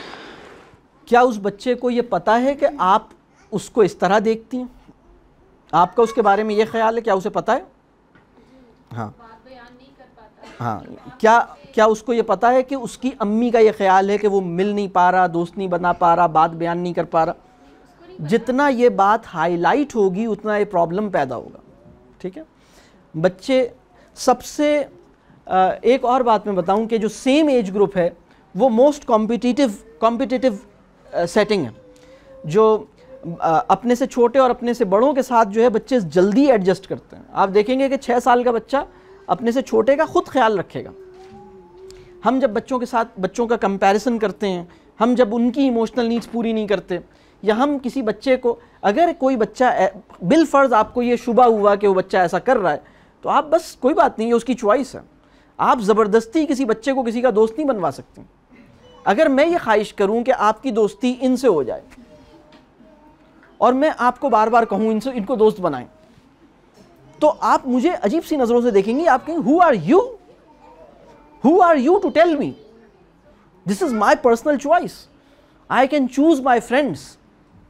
क्या उस बच्चे को ये पता है कि आप उसको इस तरह देखती हैं? आपका उसके बारे में ये ख्याल है? क्या उसे पता है? हाँ, बात बयान नहीं कर पाता। हाँ, क्या उसको ये पता है कि उसकी अम्मी का ये ख्याल है कि वो मिल नहीं पा रहा, दोस्त नहीं बना पा रहा, बात बयान नहीं कर पा रहा? जितना ये बात हाईलाइट होगी उतना ये प्रॉब्लम पैदा होगा। ठीक है, बच्चे सबसे एक और बात मैं बताऊं कि जो सेम एज ग्रुप है वो मोस्ट कॉम्पिटिटिव सेटिंग है। जो अपने से छोटे और अपने से बड़ों के साथ जो है बच्चे जल्दी एडजस्ट करते हैं। आप देखेंगे कि 6 साल का बच्चा अपने से छोटे का खुद ख्याल रखेगा। हम जब बच्चों के साथ बच्चों का कंपैरिजन करते हैं, हम जब उनकी इमोशनल नीड्स पूरी नहीं करते, या हम किसी बच्चे को, अगर कोई बच्चा बिल फर्ज आपको ये शुबा हुआ कि वो बच्चा ऐसा कर रहा है, तो आप बस कोई बात नहीं है, उसकी चॉइस है। आप ज़बरदस्ती किसी बच्चे को किसी का दोस्त नहीं बनवा सकते। अगर मैं ये ख्वाहिश करूं कि आपकी दोस्ती इनसे हो जाए और मैं आपको बार बार कहूं इनको दोस्त बनाएं, तो आप मुझे अजीब सी नज़रों से देखेंगे। आप कहेंगे who are you to tell me, this is my personal choice, I can choose my friends.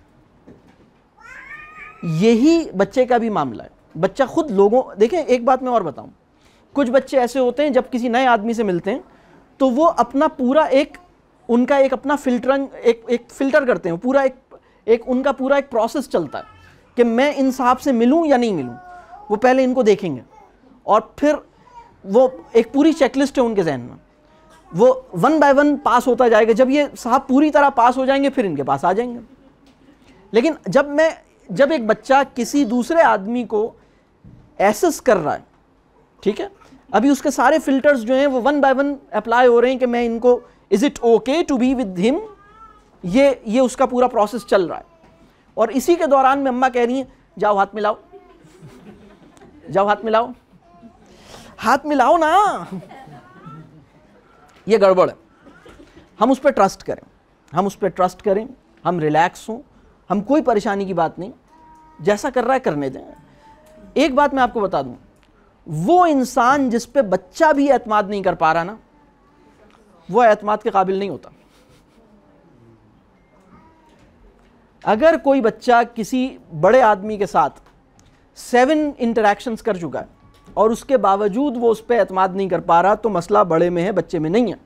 यही बच्चे का भी मामला है। बच्चा खुद लोगों, देखें एक बात मैं और बताऊं, कुछ बच्चे ऐसे होते हैं जब किसी नए आदमी से मिलते हैं तो वो अपना पूरा उनका एक अपना फिल्टर करते हैं, पूरा उनका पूरा एक प्रोसेस चलता है कि मैं इन साहब से मिलूं या नहीं मिलूं। वो पहले इनको देखेंगे और फिर वो एक पूरी चेकलिस्ट है उनके जहन में, वो 1 बाय 1 पास होता जाएगा। जब ये साहब पूरी तरह पास हो जाएंगे फिर इनके पास आ जाएंगे। लेकिन जब एक बच्चा किसी दूसरे आदमी को एसेस कर रहा है, ठीक है, अभी उसके सारे फिल्टर्स जो हैं वो 1 बाय 1 अप्लाई हो रहे हैं कि मैं इनको, is it okay to be with him, ये उसका पूरा प्रोसेस चल रहा है। और इसी के दौरान में अम्मा कह रही हैं जाओ हाथ मिलाओ, जाओ हाथ मिलाओ, हाथ मिलाओ ना, ये गड़बड़ है। हम उस पर ट्रस्ट करें, हम रिलैक्स हों, हम कोई परेशानी की बात नहीं, जैसा कर रहा है करने दें। एक बात मैं आपको बता दूं, वो इंसान जिस पे बच्चा भी एतमाद नहीं कर पा रहा ना, वो एतमाद के काबिल नहीं होता। अगर कोई बच्चा किसी बड़े आदमी के साथ 7 इंटरैक्शंस कर चुका है और उसके बावजूद वो उस पर एतमाद नहीं कर पा रहा, तो मसला बड़े में है, बच्चे में नहीं है।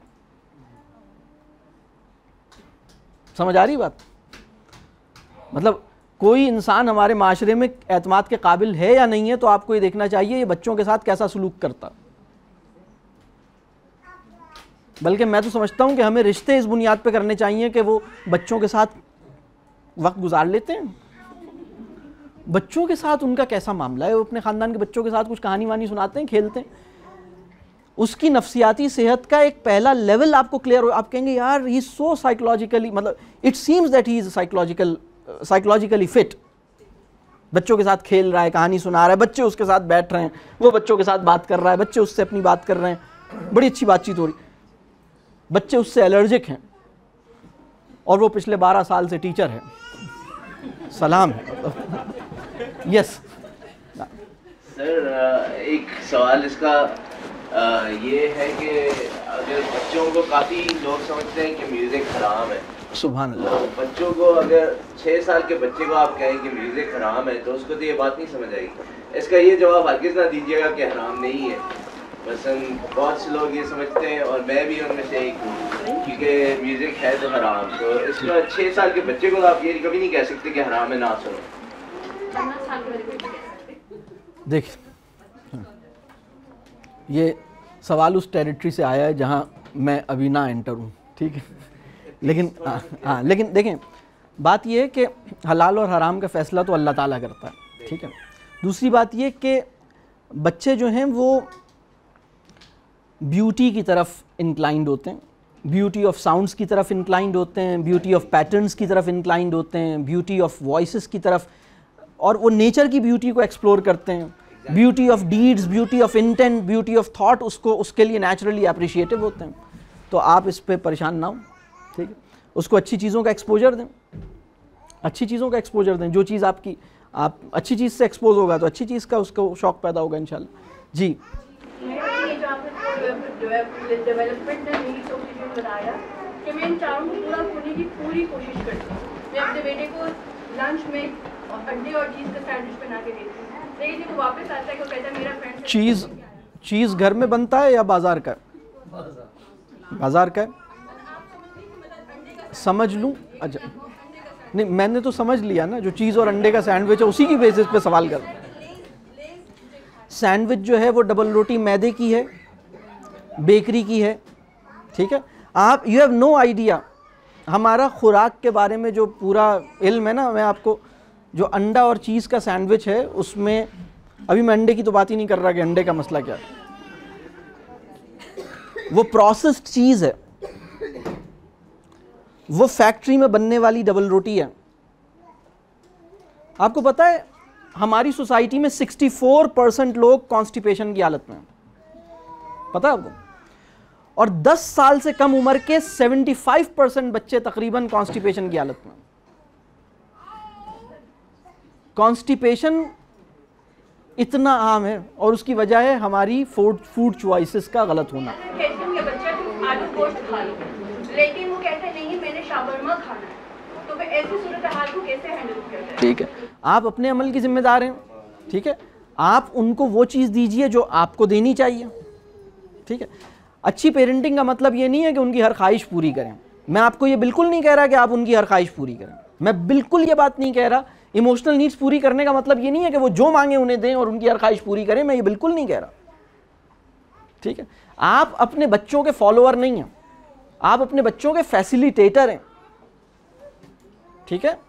समझ आ रही बात? मतलब कोई इंसान हमारे माशरे में एतमाद के काबिल है या नहीं है, तो आपको ये देखना चाहिए ये बच्चों के साथ कैसा सलूक करता। बल्कि मैं तो समझता हूं कि हमें रिश्ते इस बुनियाद पे करने चाहिए कि वो बच्चों के साथ वक्त गुजार लेते हैं। बच्चों के साथ उनका कैसा मामला है, वो अपने ख़ानदान के बच्चों के साथ कुछ कहानी वानी सुनाते हैं, खेलते हैं, उसकी नफ्सियाती सेहत का एक पहला लेवल आपको क्लियर हो। आप कहेंगे यार ही सो साइकोलॉजिकली, मतलब it seems that he is psychologically fit. बच्चों के साथ खेल रहा है, कहानी सुना रहा है, बच्चे उसके साथ बैठ रहे हैं, वो बच्चों के साथ बात कर रहा है, बच्चे उससे अपनी बात कर रहे हैं, बड़ी अच्छी बातचीत हो रही। बच्चे उससे एलर्जिक हैं और वो पिछले 12 साल से टीचर है, सलाम है। यस सर, एक सवाल इसका ये है कि अगर बच्चों को, काफ़ी लोग समझते हैं कि म्यूज़िक हराम है, सुभान अल्लाह, तो बच्चों को अगर 6 साल के बच्चे को आप कहें कि म्यूज़िक हराम है, तो उसको तो ये बात नहीं समझ आएगी। इसका ये जवाब हरगिज़ ना दीजिएगा कि हराम नहीं है। बसन बहुत से लोग ये समझते हैं और मैं भी उनमें से एक हूँ, क्योंकि म्यूज़िक है तो हराम, तो इसका 6 साल के बच्चे को आप ये कभी नहीं कह सकते कि हराम है, ना सुनो। देखिए, ये सवाल उस टेरिटरी से आया है जहाँ मैं अभी ना एंटर हूँ, ठीक है, लेकिन हाँ, लेकिन देखें बात ये है कि हलाल और हराम का फ़ैसला तो अल्लाह ताला करता है, ठीक है। दूसरी बात ये कि बच्चे जो हैं वो ब्यूटी की तरफ इंक्लाइंड होते हैं, ब्यूटी ऑफ साउंड्स की तरफ इंक्लाइंड होते हैं, ब्यूटी ऑफ पैटर्न्स की तरफ इंक्लाइंड होते हैं, ब्यूटी ऑफ वॉइसेस की तरफ, और वो नेचर की ब्यूटी को एक्सप्लोर करते हैं, beauty of deeds, beauty of intent, beauty of thought, उसके लिए नेचुरली अप्रिशिएटिव होते हैं। तो आप इस पे परेशान ना हो, ठीक है, उसको अच्छी चीज़ों का एक्सपोजर दें, अच्छी चीज़ों का एक्सपोजर दें। जो चीज़ आप अच्छी चीज़ से एक्सपोज होगा तो अच्छी चीज़ का उसको शौक़ पैदा होगा इंशाल्लाह। जी, डेवलपमेंटल नीड्स ऑफ चीज़ें बताया कि मैं इन चारों को पूरा होने की पूरी कोशिश करती हूँ। मैं अपने बेटे को लंच में अंडे और चीज़ का सैंडविच बना के देती हूँ, लेकिन वो वापस आता है, वो कहता है मेरा फ्रेंड चीज़ घर में बनता है या बाज़ार का? बाजार का है, समझ लूँ? अच्छा नहीं, मैंने तो समझ लिया ना, जो चीज़ और अंडे का सैंडविच है उसी की बेसिस पे सवाल कर। सैंडविच जो है वो डबल रोटी मैदे की है, बेकरी की है, ठीक है। आप यू हैव नो आइडिया हमारा खुराक के बारे में जो पूरा इल्म है ना, मैं आपको जो अंडा और चीज़ का सैंडविच है उसमें, अभी मैं अंडे की तो बात ही नहीं कर रहा कि अंडे का मसला क्या है, वो प्रोसेस्ड चीज़ है, वो फैक्ट्री में बनने वाली डबल रोटी है। आपको पता है हमारी सोसाइटी में 64% लोग कॉन्स्टिपेशन की हालत में हैं, पता है आपको? और 10 साल से कम उम्र के 75% बच्चे तकरीबन कॉन्स्टिपेशन की हालत में। कॉन्स्टिपेशन इतना आम है और उसकी वजह है हमारी फूड चॉइसेस का गलत होना। आलू गोश्त खा लो, लेकिन वो कहते हैं नहीं मैंने शावरमा खाना है, तो फिर ऐसी सूरत हाल को कैसे हैंडल किया जाए? ठीक है, आप अपने अमल की जिम्मेदार हैं, ठीक है। आप उनको वो चीज़ दीजिए जो आपको देनी चाहिए, ठीक है। अच्छी पेरेंटिंग का मतलब ये नहीं है कि उनकी हर ख्वाहिश पूरी करें। मैं आपको ये बिल्कुल नहीं कह रहा कि आप उनकी हर ख्वाहिश पूरी करें, मैं बिल्कुल ये बात नहीं कह रहा। इमोशनल नीड्स पूरी करने का मतलब ये नहीं है कि वो जो मांगे उन्हें दें और उनकी हर ख्वाहिश पूरी करें, मैं ये बिल्कुल नहीं कह रहा, ठीक है। आप अपने बच्चों के फॉलोअर नहीं हैं, आप अपने बच्चों के फैसिलिटेटर हैं, ठीक है।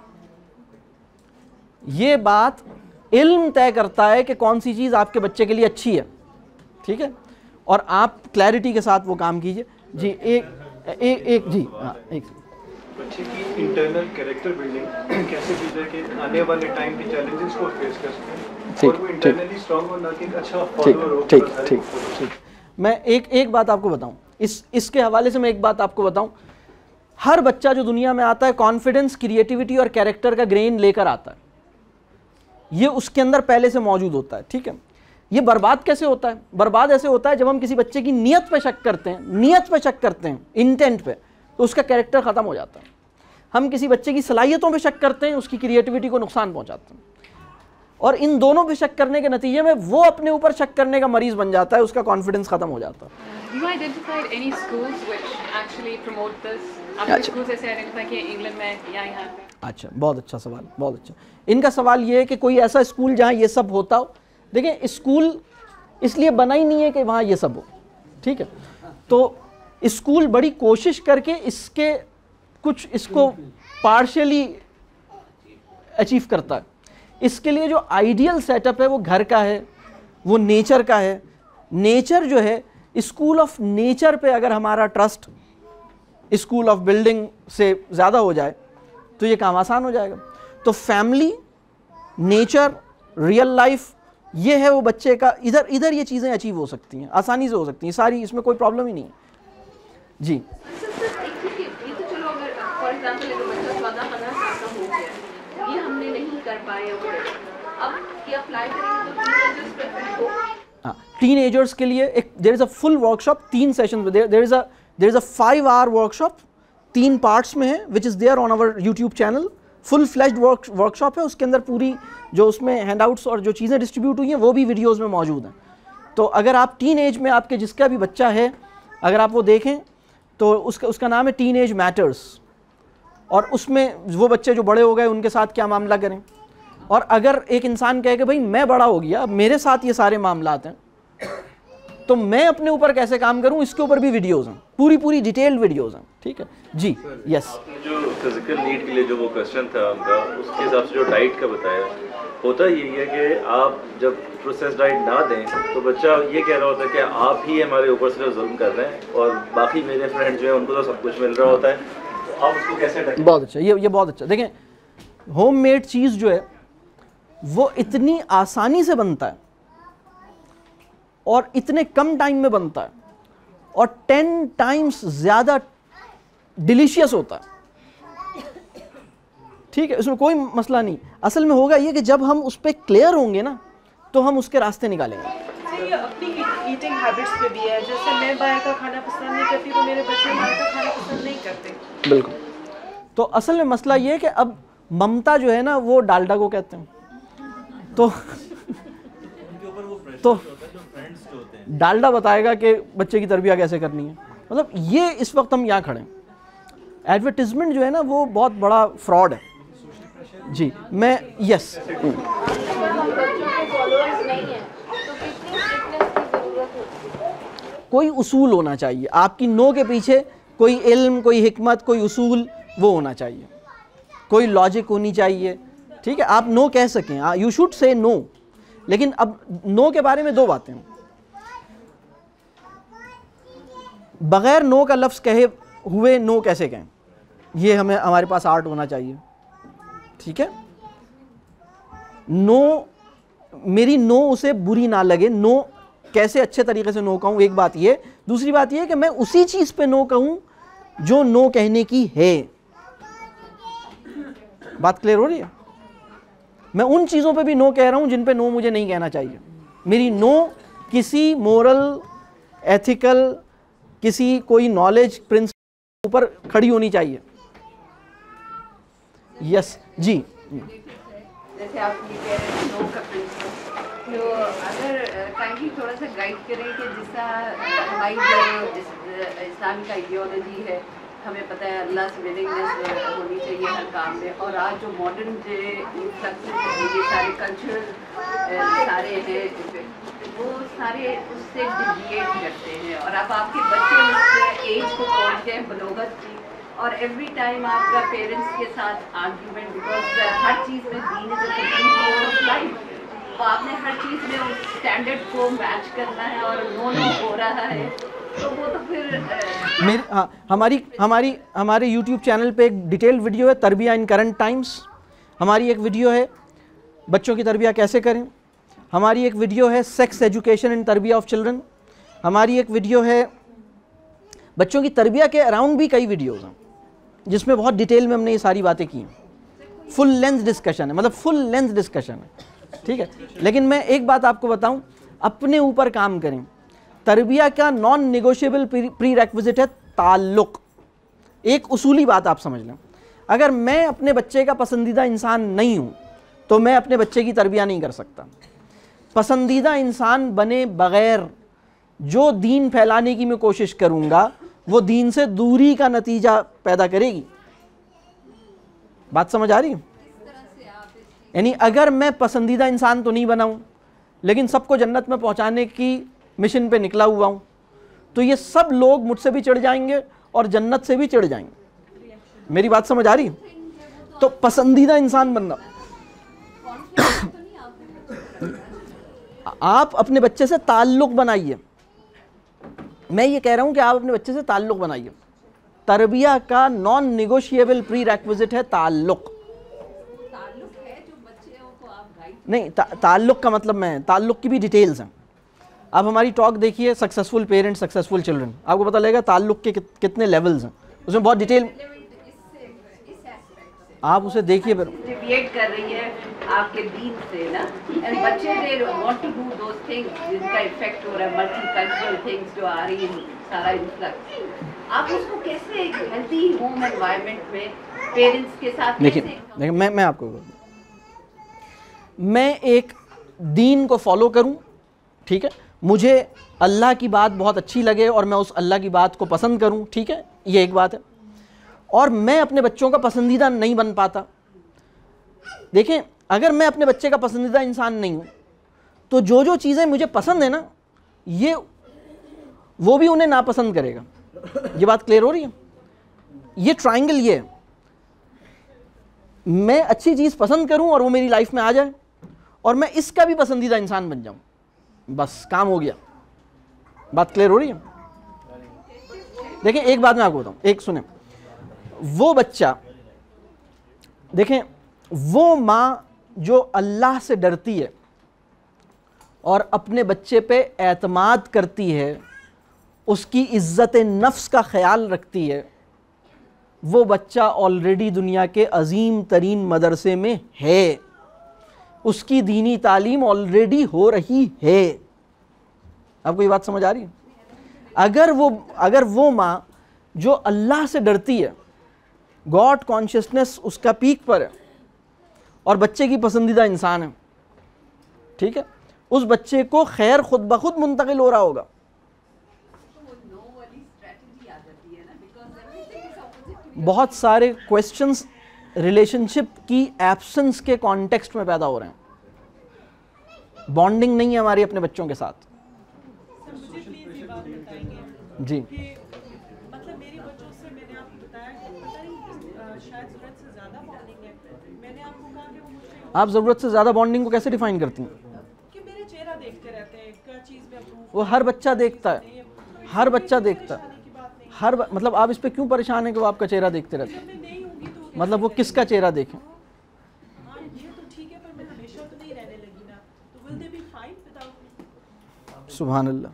ये बात इल्म तय करता है कि कौन सी चीज़ आपके बच्चे के लिए अच्छी है, ठीक है। और आप क्लैरिटी के साथ वो काम कीजिए। जी एक जी हाँ, एक बच्चे की इंटरनल कैरेक्टर बिल्डिंग कैसे की जाए कि आने वाले टाइम के चैलेंजेस को फेस कर सकें और वो इंटरनली स्ट्रांग हो, ना कि एक अच्छा फॉलोअर हो। ठीक। मैं एक बात आपको बताऊं, इसके हवाले से मैं एक बात आपको बताऊं। हर बच्चा जो दुनिया में आता है कॉन्फिडेंस, क्रिएटिविटी और कैरेक्टर का ग्रेन लेकर आता है, ये उसके अंदर पहले से मौजूद होता है, ठीक है। ये बर्बाद कैसे होता है? बर्बाद ऐसे होता है जब हम किसी बच्चे की नीयत पे शक करते हैं, इंटेंट पे, तो उसका कैरेक्टर ख़त्म हो जाता है। हम किसी बच्चे की सलाहियतों पे शक करते हैं, उसकी क्रिएटिविटी को नुकसान पहुंचाते हैं। और इन दोनों पे शक करने के नतीजे में वो अपने ऊपर शक करने का मरीज बन जाता है, उसका कॉन्फिडेंस खत्म हो जाता है। You identified any schools which actually promote this? आपके स्कूल ऐसे आइडेंटिफाई किए इंग्लैंड में या यहाँ पे? अच्छा, बहुत अच्छा सवाल, बहुत अच्छा। इनका सवाल ये है कि कोई ऐसा स्कूल जहाँ ये सब होता हो। देखिए, स्कूल इसलिए बना ही नहीं है कि वहाँ ये सब हो, ठीक है। तो स्कूल बड़ी कोशिश करके इसको पार्शियली अचीव करता है। इसके लिए जो आइडियल सेटअप है वो घर का है, वो नेचर का है। नेचर जो है, स्कूल ऑफ नेचर पे अगर हमारा ट्रस्ट स्कूल ऑफ बिल्डिंग से ज़्यादा हो जाए तो ये काम आसान हो जाएगा। तो फैमिली, नेचर, रियल लाइफ, ये है वो बच्चे का, इधर ये चीज़ें अचीव हो सकती हैं, आसानी से हो सकती हैं सारी, इसमें कोई प्रॉब्लम ही नहीं है। जी टीनेजर्स के लिए एक there is a full workshop, 3 sessions, there is a 5 hour workshop, 3 parts में है, which is there on our YouTube channel. Full fledged workshop है, उसके अंदर पूरी जो उसमें हैंडआउट्स और जो चीज़ें डिस्ट्रीब्यूट हुई हैं वो भी वीडियोज़ में मौजूद हैं। तो अगर आप टीन एज में आपके जिसका भी बच्चा है, अगर आप वो देखें तो उसका नाम है टीन एज मैटर्स। और उसमें वो बच्चे जो बड़े हो गए उनके साथ क्या मामला करें, और अगर एक इंसान कहे कि भाई मैं बड़ा हो गया, अब मेरे साथ ये सारे मामलात हैं, तो मैं अपने ऊपर कैसे काम करूं, इसके ऊपर भी वीडियोज़ हैं, पूरी डिटेल्ड वीडियोज़ हैं, ठीक है जी। यस, जो फिजिकल नीड के लिए जो वो क्वेश्चन था उनका, उसके हिसाब से जो डाइट का बताया, होता यही है कि आप जब प्रोसेस डाइट ना दें तो बच्चा ये कह रहा होता है कि आप ही हमारे ऊपर से जुल्म कर रहे हैं और बाकी मेरे फ्रेंड जो है उनको तो सब कुछ मिल रहा होता है, तो आप उसको कैसे? बहुत अच्छा, ये बहुत अच्छा। देखें, होममेड चीज़ जो है वो इतनी आसानी से बनता है और इतने कम टाइम में बनता है और 10 टाइम्स ज़्यादा डिलीशियस होता है, ठीक है, इसमें कोई मसला नहीं। असल में होगा ये कि जब हम उस पर क्लियर होंगे ना तो हम उसके रास्ते निकालेंगे। ये अपनी ईटिंग हैबिट्स पे भी है, जैसे मैं बाहर का खाना पसंद नहीं करती तो मेरे बच्चे बाहर का खाना पसंद नहीं करते। बिल्कुल। तो असल में मसला ये है कि अब ममता जो है ना वो डालडा को कहते हैं, तो डालडा बताएगा कि बच्चे की तरबियत कैसे करनी है। मतलब ये इस वक्त हम यहाँ खड़े हैं। एडवर्टिजमेंट जो है ना वो बहुत बड़ा फ्रॉड है जी। मैं यस कोई उसूल होना चाहिए आपकी नो के पीछे, कोई इल्म, कोई हिकमत, कोई उसूल वो होना चाहिए, कोई लॉजिक होनी चाहिए। ठीक है, आप नो कह सकें, यू शुड से नो। लेकिन अब नो के बारे में दो बातें, बगैर नो का लफ्ज़ कहे हुए नो कैसे कहें, ये हमें हमारे पास आर्ट होना चाहिए। ठीक है, नो, मेरी नो उसे बुरी ना लगे, नो कैसे अच्छे तरीके से नो कहूँ, एक बात ये। दूसरी बात ये कि मैं उसी चीज़ पे नो कहूँ जो नो कहने की है। बात क्लियर हो रही है? मैं उन चीज़ों पे भी नो कह रहा हूँ जिन पे नो मुझे नहीं कहना चाहिए। मेरी नो किसी मोरल, एथिकल, किसी कोई नॉलेज प्रिंसिपल ऊपर खड़ी होनी चाहिए। यस जी। जैसे आप ये कह रहे हैं नो का प्रिंसिपल, तो अगर काइंडली थोड़ा सा गाइड करें कि जिसका हमारी जो इस्लामिक आइडियोलॉजी है, हमें पता है अल्लाह से विलिंगनेस होनी चाहिए हर काम में, और आज जो मॉडर्न जो ये सारे कल्चरल सारे हैं वो सारे उससे डिविएट करते हैं। और अब आपके बच्चे उस एज को पहुंच गए बलोगत की, और एवरी टाइम आपका पेरेंट्स के साथ आर्ग्यूमेंट, बिकॉज हर चीज़ में दीन is a complete mode of life, तो आपने हर चीज़ में उस स्टैंडर्ड को मैच करना है और नो हो रहा है, तो वो तो फिर हमारे YouTube चैनल पे एक डिटेल्ड वीडियो है, तरबिया इन करंट टाइम्स। हमारी एक वीडियो है बच्चों की तरबिया कैसे करें। हमारी एक वीडियो है सेक्स एजुकेशन एंड तरबिया ऑफ चिल्ड्रन। हमारी एक वीडियो है बच्चों की तरबिया के अराउंड भी कई वीडियोज़ हैं जिसमें बहुत डिटेल में हमने ये सारी बातें की हैं। फुल लेंथ डिस्कशन है, मतलब फुल लेंथ डिस्कशन है। ठीक है, लेकिन मैं एक बात आपको बताऊं, अपने ऊपर काम करें। तरबिया का नॉन निगोशिएबल प्री रेक्विजिट है ताल्लुक़। एक उसूली बात आप समझ लें, अगर मैं अपने बच्चे का पसंदीदा इंसान नहीं हूं तो मैं अपने बच्चे की तरबिया नहीं कर सकता। पसंदीदा इंसान बने बगैर जो दीन फैलाने की मैं कोशिश करूंगा वो दीन से दूरी का नतीजा पैदा करेगी। बात समझ आ रही है? यानी अगर मैं पसंदीदा इंसान तो नहीं बनाऊं लेकिन सबको जन्नत में पहुंचाने की मिशन पे निकला हुआ हूं, तो ये सब लोग मुझसे भी चिढ़ जाएंगे और जन्नत से भी चिढ़ जाएंगे। मेरी बात समझ आ रही है? तो पसंदीदा इंसान बनना, आप अपने बच्चे से ताल्लुक़ बनाइए। मैं ये कह रहा हूं कि आप अपने बच्चे से ताल्लुक़ बनाइए। तरबिया का नॉन निगोशिएबल प्री रेक्विजिट है ताल्लुक़। नहीं, ताल्लुक़ का मतलब मैं, ताल्लुक़ की भी डिटेल्स हैं। आप हमारी टॉक देखिए सक्सेसफुल पेरेंट्स सक्सेसफुल चिल्ड्रन, आपको पता लगेगा ताल्लुक़ के कितने लेवल्स हैं, उसमें बहुत डिटेल आप उसे देखिए। डिविएट कर रही है आपके दीन से ना, एंड बच्चे they want to do those things जिनका इफेक्ट हो रहा है, मल्टीकल्चरल थिंग्स जो आ रही है, सारा इन्फ्लक्स। आप उसको कैसे एक हेल्दी होम एनवायरनमेंट में पेरेंट्स के साथ देखिए मैं आपको, मैं एक दीन को फॉलो करूं, ठीक है, मुझे अल्लाह की बात बहुत अच्छी लगे और मैं उस अल्लाह की बात को पसंद करूं, ठीक है, ये एक बात है। और मैं अपने बच्चों का पसंदीदा नहीं बन पाता। देखें, अगर मैं अपने बच्चे का पसंदीदा इंसान नहीं हूं तो जो जो चीज़ें मुझे पसंद है ना, ये वो भी उन्हें नापसंद करेगा। ये बात क्लियर हो रही है? ये ट्रायंगल ये है, मैं अच्छी चीज़ पसंद करूं और वो मेरी लाइफ में आ जाए और मैं इसका भी पसंदीदा इंसान बन जाऊं, बस काम हो गया। बात क्लियर हो रही है? देखें, एक बात मैं आपको बताऊं, एक सुने, वो बच्चा, देखें, वो माँ जो अल्लाह से डरती है और अपने बच्चे पे एतमाद करती है, उसकी इज्जत नफ्स का ख्याल रखती है, वो बच्चा ऑलरेडी दुनिया के अजीम तरीन मदरसे में है, उसकी दीनी तालीम ऑलरेडी हो रही है। आपको ये बात समझ आ रही है? अगर वो माँ जो अल्लाह से डरती है, गॉड कॉन्शियसनेस उसका पीक पर है और बच्चे की पसंदीदा इंसान है, ठीक है, उस बच्चे को खैर खुद ब खुद मुंतकिल हो रहा होगा। बहुत सारे क्वेश्चंस रिलेशनशिप की एब्सेंस के कॉन्टेक्स्ट में पैदा हो रहे हैं। बॉन्डिंग नहीं है हमारी अपने बच्चों के साथ। जी मतलब मेरे बच्चों से मैंने आपको बताया पता नहीं शायद ज़रूरत से ज़्यादा बॉन्डिंग है। मैंने आपको कहा कि वो मुझसे आप ज़रूरत से ज़्यादा बॉन्डिंग को कैसे डिफाइन करती हैं? कि मेरे चेहरा देखते रहते हैं, क्या चीज़ में अप्रूव। वो हर बच्चा देखता है, हर बच्चा देखता है, मतलब आप इस पे क्यों परेशान है कि वो आपका चेहरा देखते रहते हैं? मतलब वो किसका चेहरा देखें? हाँ ये तो ठीक है, पर मैं हमेशा तो नहीं रहने लगी ना, तो will they be fine without? सुभान अल्लाह,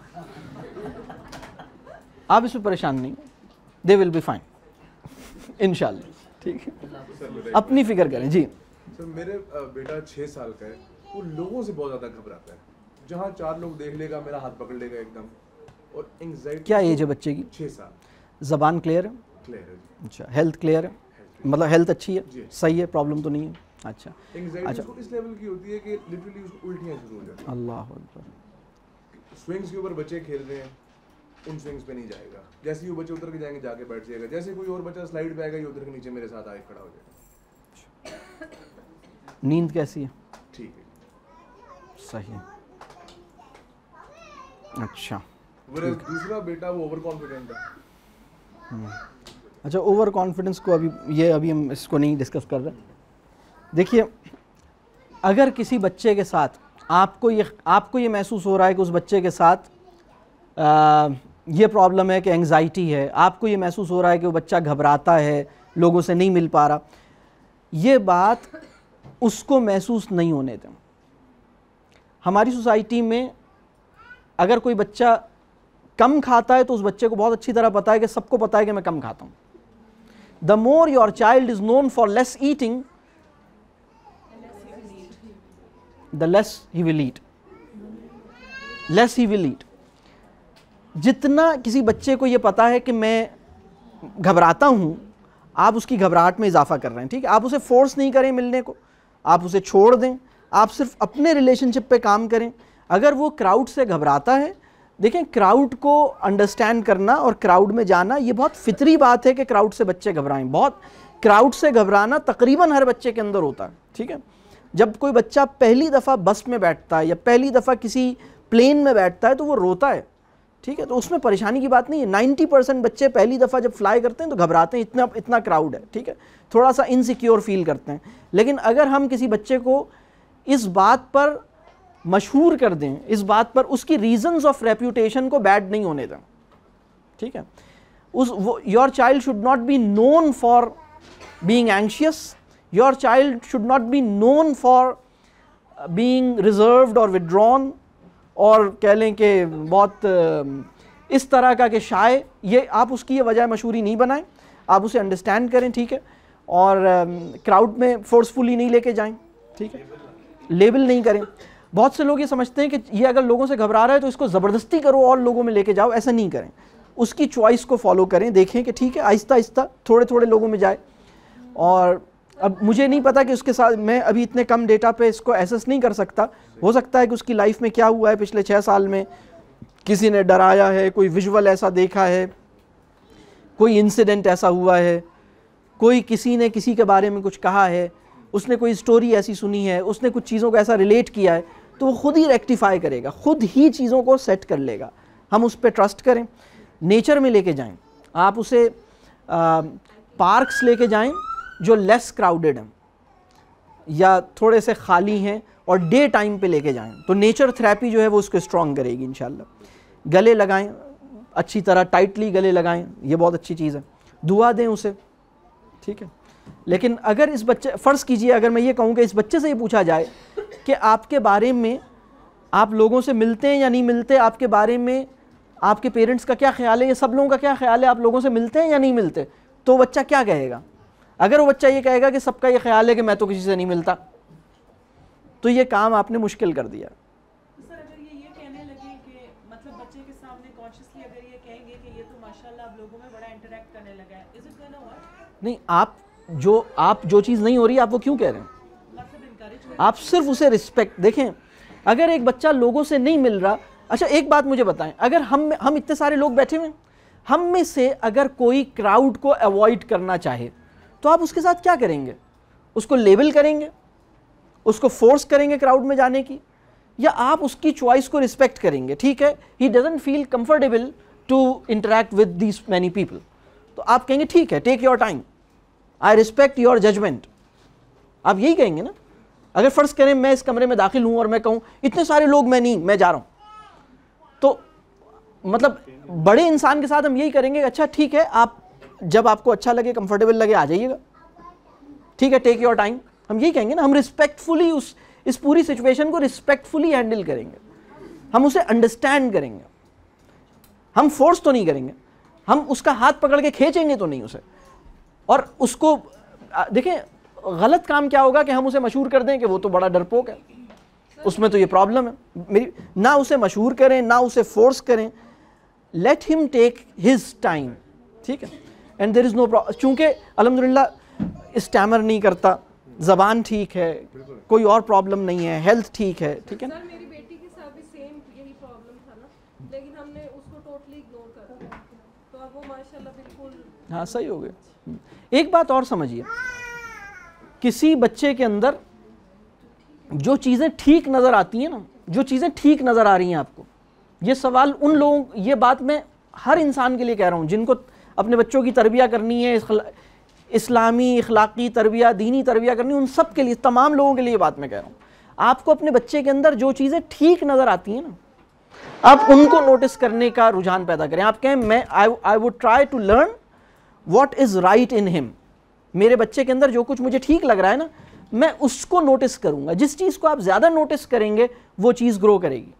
आप इस पे परेशान नहीं, दे विल बी फाइन इंशाल्लाह। ठीक है, अपनी फिक्र करें। जी सर, मेरे बेटा 6 साल का है, वो लोगों से बहुत ज़्यादा घबराता है। जहाँ 4 लोग देख लेगा मेरा हाथ पकड़ लेगा एकदम, और एंग्जाइटी। क्या एज है बच्चे की? 6 साल। ज़बान क्लियर है? क्लियर है। अच्छा, हेल्थ क्लियर है, मतलब हेल्थ अच्छी है, सही है, प्रॉब्लम तो नहीं है? अच्छा, एंग्जाइटी उसको इस लेवल की होती है कि लिटरली उसको उल्टियाँ शुरू हो जाती हैं। अल्लाह अकबर। स्विंग्स के ऊपर बच्चे खेल रहे हैं, उन स्विंग्स पे नहीं जाएगा। जैसे ही वो बच्चे उतर के जाएंगे जाके बैठ जाएगा। जैसे कोई और बच्चा स्लाइड पे आएगा, ये उतर के नीचे मेरे साथ आके खड़ा हो जाएगा। नींद कैसी है? ठीक है, सही। अच्छा, दूसरा बेटा वो ओवर कॉन्फिडेंट है। अच्छा, ओवर कॉन्फिडेंस को अभी हम इसको नहीं डिस्कस कर रहे। देखिए, अगर किसी बच्चे के साथ आपको ये महसूस हो रहा है कि उस बच्चे के साथ ये प्रॉब्लम है कि एंग्जाइटी है, आपको ये महसूस हो रहा है कि वो बच्चा घबराता है, लोगों से नहीं मिल पा रहा, ये बात उसको महसूस नहीं होने दें। हमारी सोसाइटी में अगर कोई बच्चा कम खाता है तो उस बच्चे को बहुत अच्छी तरह पता है कि सबको पता है कि मैं कम खाता हूँ। The more your child is known for less eating, the less he will eat, less he will eat. जितना किसी बच्चे को ये पता है कि मैं घबराता हूँ, आप उसकी घबराहट में इजाफा कर रहे हैं। ठीक है, आप उसे फोर्स नहीं करें मिलने को, आप उसे छोड़ दें, आप सिर्फ अपने रिलेशनशिप पे काम करें। अगर वो क्राउड से घबराता है, देखें, क्राउड को अंडरस्टैंड करना और क्राउड में जाना ये बहुत फितरी बात है कि क्राउड से बच्चे घबराएं। बहुत क्राउड से घबराना तकरीबन हर बच्चे के अंदर होता है। ठीक है, जब कोई बच्चा पहली दफ़ा बस में बैठता है या पहली दफ़ा किसी प्लेन में बैठता है तो वो रोता है। ठीक है, तो उसमें परेशानी की बात नहीं है। 90% बच्चे पहली दफ़ा जब फ्लाई करते हैं तो घबराते हैं, इतना क्राउड है। ठीक है, थोड़ा सा इनसिक्योर फील करते हैं। लेकिन अगर हम किसी बच्चे को इस बात पर मशहूर कर दें, इस बात पर उसकी रीजंस ऑफ रेप्यूटेशन को बैड नहीं होने दें। ठीक है, your child should not be known for being anxious, your child should not be known for being reserved और विड्रॉन, और कह लें कि बहुत इस तरह का कि शाय, ये आप उसकी ये वजह मशहूरी नहीं बनाएं, आप उसे अंडरस्टैंड करें। ठीक है, और क्राउड में फोर्सफुली नहीं लेके जाएं। ठीक है, लेबल नहीं करें। बहुत से लोग ये समझते हैं कि ये अगर लोगों से घबरा रहा है तो इसको ज़बरदस्ती करो और लोगों में लेके जाओ, ऐसा नहीं करें। उसकी चॉइस को फॉलो करें, देखें कि ठीक है, आहिस्ता आहिस्ता थोड़े थोड़े लोगों में जाए। और अब मुझे नहीं पता कि उसके साथ, मैं अभी इतने कम डेटा पे इसको एसेस नहीं कर सकता। हो सकता है कि उसकी लाइफ में क्या हुआ है पिछले 6 साल में, किसी ने डराया है, कोई विजुअल ऐसा देखा है, कोई इंसिडेंट ऐसा हुआ है, कोई किसी ने किसी के बारे में कुछ कहा है, उसने कोई स्टोरी ऐसी सुनी है, उसने कुछ चीज़ों को ऐसा रिलेट किया है, तो वो खुद ही रेक्टिफाई करेगा, खुद ही चीज़ों को सेट कर लेगा। हम उस पर ट्रस्ट करें। नेचर में लेके जाएं, आप उसे पार्क्स लेके जाएं जो लेस क्राउडेड हैं या थोड़े से खाली हैं, और डे टाइम पे लेके जाएं, तो नेचर थेरेपी जो है वो उसको स्ट्रॉन्ग करेगी इंशाल्लाह। गले लगाएं, अच्छी तरह टाइटली गले लगाएं, ये बहुत अच्छी चीज़ है। दुआ दें उसे। ठीक है, लेकिन अगर इस बच्चे, फ़र्ज़ कीजिए अगर मैं ये कहूँ कि इस बच्चे से ये पूछा जाए कि आपके बारे में, आप लोगों से मिलते हैं या नहीं मिलते, आपके बारे में आपके पेरेंट्स का क्या ख्याल है, ये सब लोगों का क्या ख्याल है, आप लोगों से मिलते हैं या नहीं मिलते, तो बच्चा क्या कहेगा? अगर वो बच्चा ये कहेगा कि सबका ये ख्याल है कि मैं तो किसी से नहीं मिलता, तो ये काम आपने मुश्किल कर दिया। सर अगर ये कहने लगे कि मतलब बच्चे के सामने कॉन्शियसली अगर ये कहेंगे कि ये तो माशाल्लाह आप लोगों में बड़ा इंटरेक्ट करने लगा है, इज इट गोना वर्क? नहीं, आप जो चीज़ नहीं हो रही आप वो क्यों कह रहे हैं? मतलब इनकरेज, आप सिर्फ उसे रिस्पेक्ट देखें। अगर एक बच्चा लोगों से नहीं मिल रहा, अच्छा एक बात मुझे बताएं, अगर हम इतने सारे लोग बैठे हुए हैं, हम में से अगर कोई क्राउड को अवॉइड करना चाहे तो आप उसके साथ क्या करेंगे? उसको लेबल करेंगे, उसको फोर्स करेंगे क्राउड में जाने की, या आप उसकी चॉइस को रिस्पेक्ट करेंगे? ठीक है, he doesn't feel comfortable to interact with these many people, तो आप कहेंगे ठीक है, take your time, I respect your judgement, आप यही कहेंगे ना। अगर फर्ज करें मैं इस कमरे में दाखिल हूं और मैं कहूं इतने सारे लोग, मैं जा रहा हूं, तो मतलब बड़े इंसान के साथ हम यही करेंगे, अच्छा ठीक है, आप जब आपको अच्छा लगे, कंफर्टेबल लगे, आ जाइएगा, ठीक है, टेक योर टाइम, हम यही कहेंगे ना। हम रिस्पेक्टफुली इस पूरी सिचुएशन को रिस्पेक्टफुली हैंडल करेंगे, हम उसे अंडरस्टैंड करेंगे, हम फोर्स तो नहीं करेंगे, हम उसका हाथ पकड़ के खींचेंगे तो नहीं उसे। और उसको देखें, गलत काम क्या होगा कि हम उसे मशहूर कर दें कि वो तो बड़ा डरपोक है, उसमें तो ये प्रॉब्लम है। मेरी ना उसे मशहूर करें, ना उसे फोर्स करें, let him take his time, ठीक है, and there is no problem. चूंकि अल्हम्दुलिल्लाह स्टैमर नहीं करता, ज़बान ठीक है, कोई और प्रॉब्लम नहीं है, हेल्थ ठीक है, ठीक है। सर मेरी बेटी के साथ भी सेम यही प्रॉब्लम था ना, लेकिन हमने उसको टोटली इग्नोर कर दिया, तो अब वो माशाल्लाह बिल्कुल, हाँ, सही हो गया। एक बात और समझिए, किसी बच्चे के अंदर जो चीज़ें ठीक नज़र आती हैं ना, जो चीज़ें ठीक नज़र आ रही हैं आपको, ये सवाल उन लोगों, ये बात मैं हर इंसान के लिए कह रहा हूँ जिनको अपने बच्चों की तरबिया करनी है, इस्लामी इखलाकी तरबिया, दीनी तरबिया करनी, उन सब के लिए, तमाम लोगों के लिए बात मैं कह रहा हूँ। आपको अपने बच्चे के अंदर जो चीज़ें ठीक नज़र आती हैं ना, आप उनको नोटिस करने का रुझान पैदा करें। आप कहें मैं I would try to learn what is right in him, मेरे बच्चे के अंदर जो कुछ मुझे ठीक लग रहा है ना, मैं उसको नोटिस करूँगा। जिस चीज़ को आप ज़्यादा नोटिस करेंगे वो चीज़ ग्रो करेगी।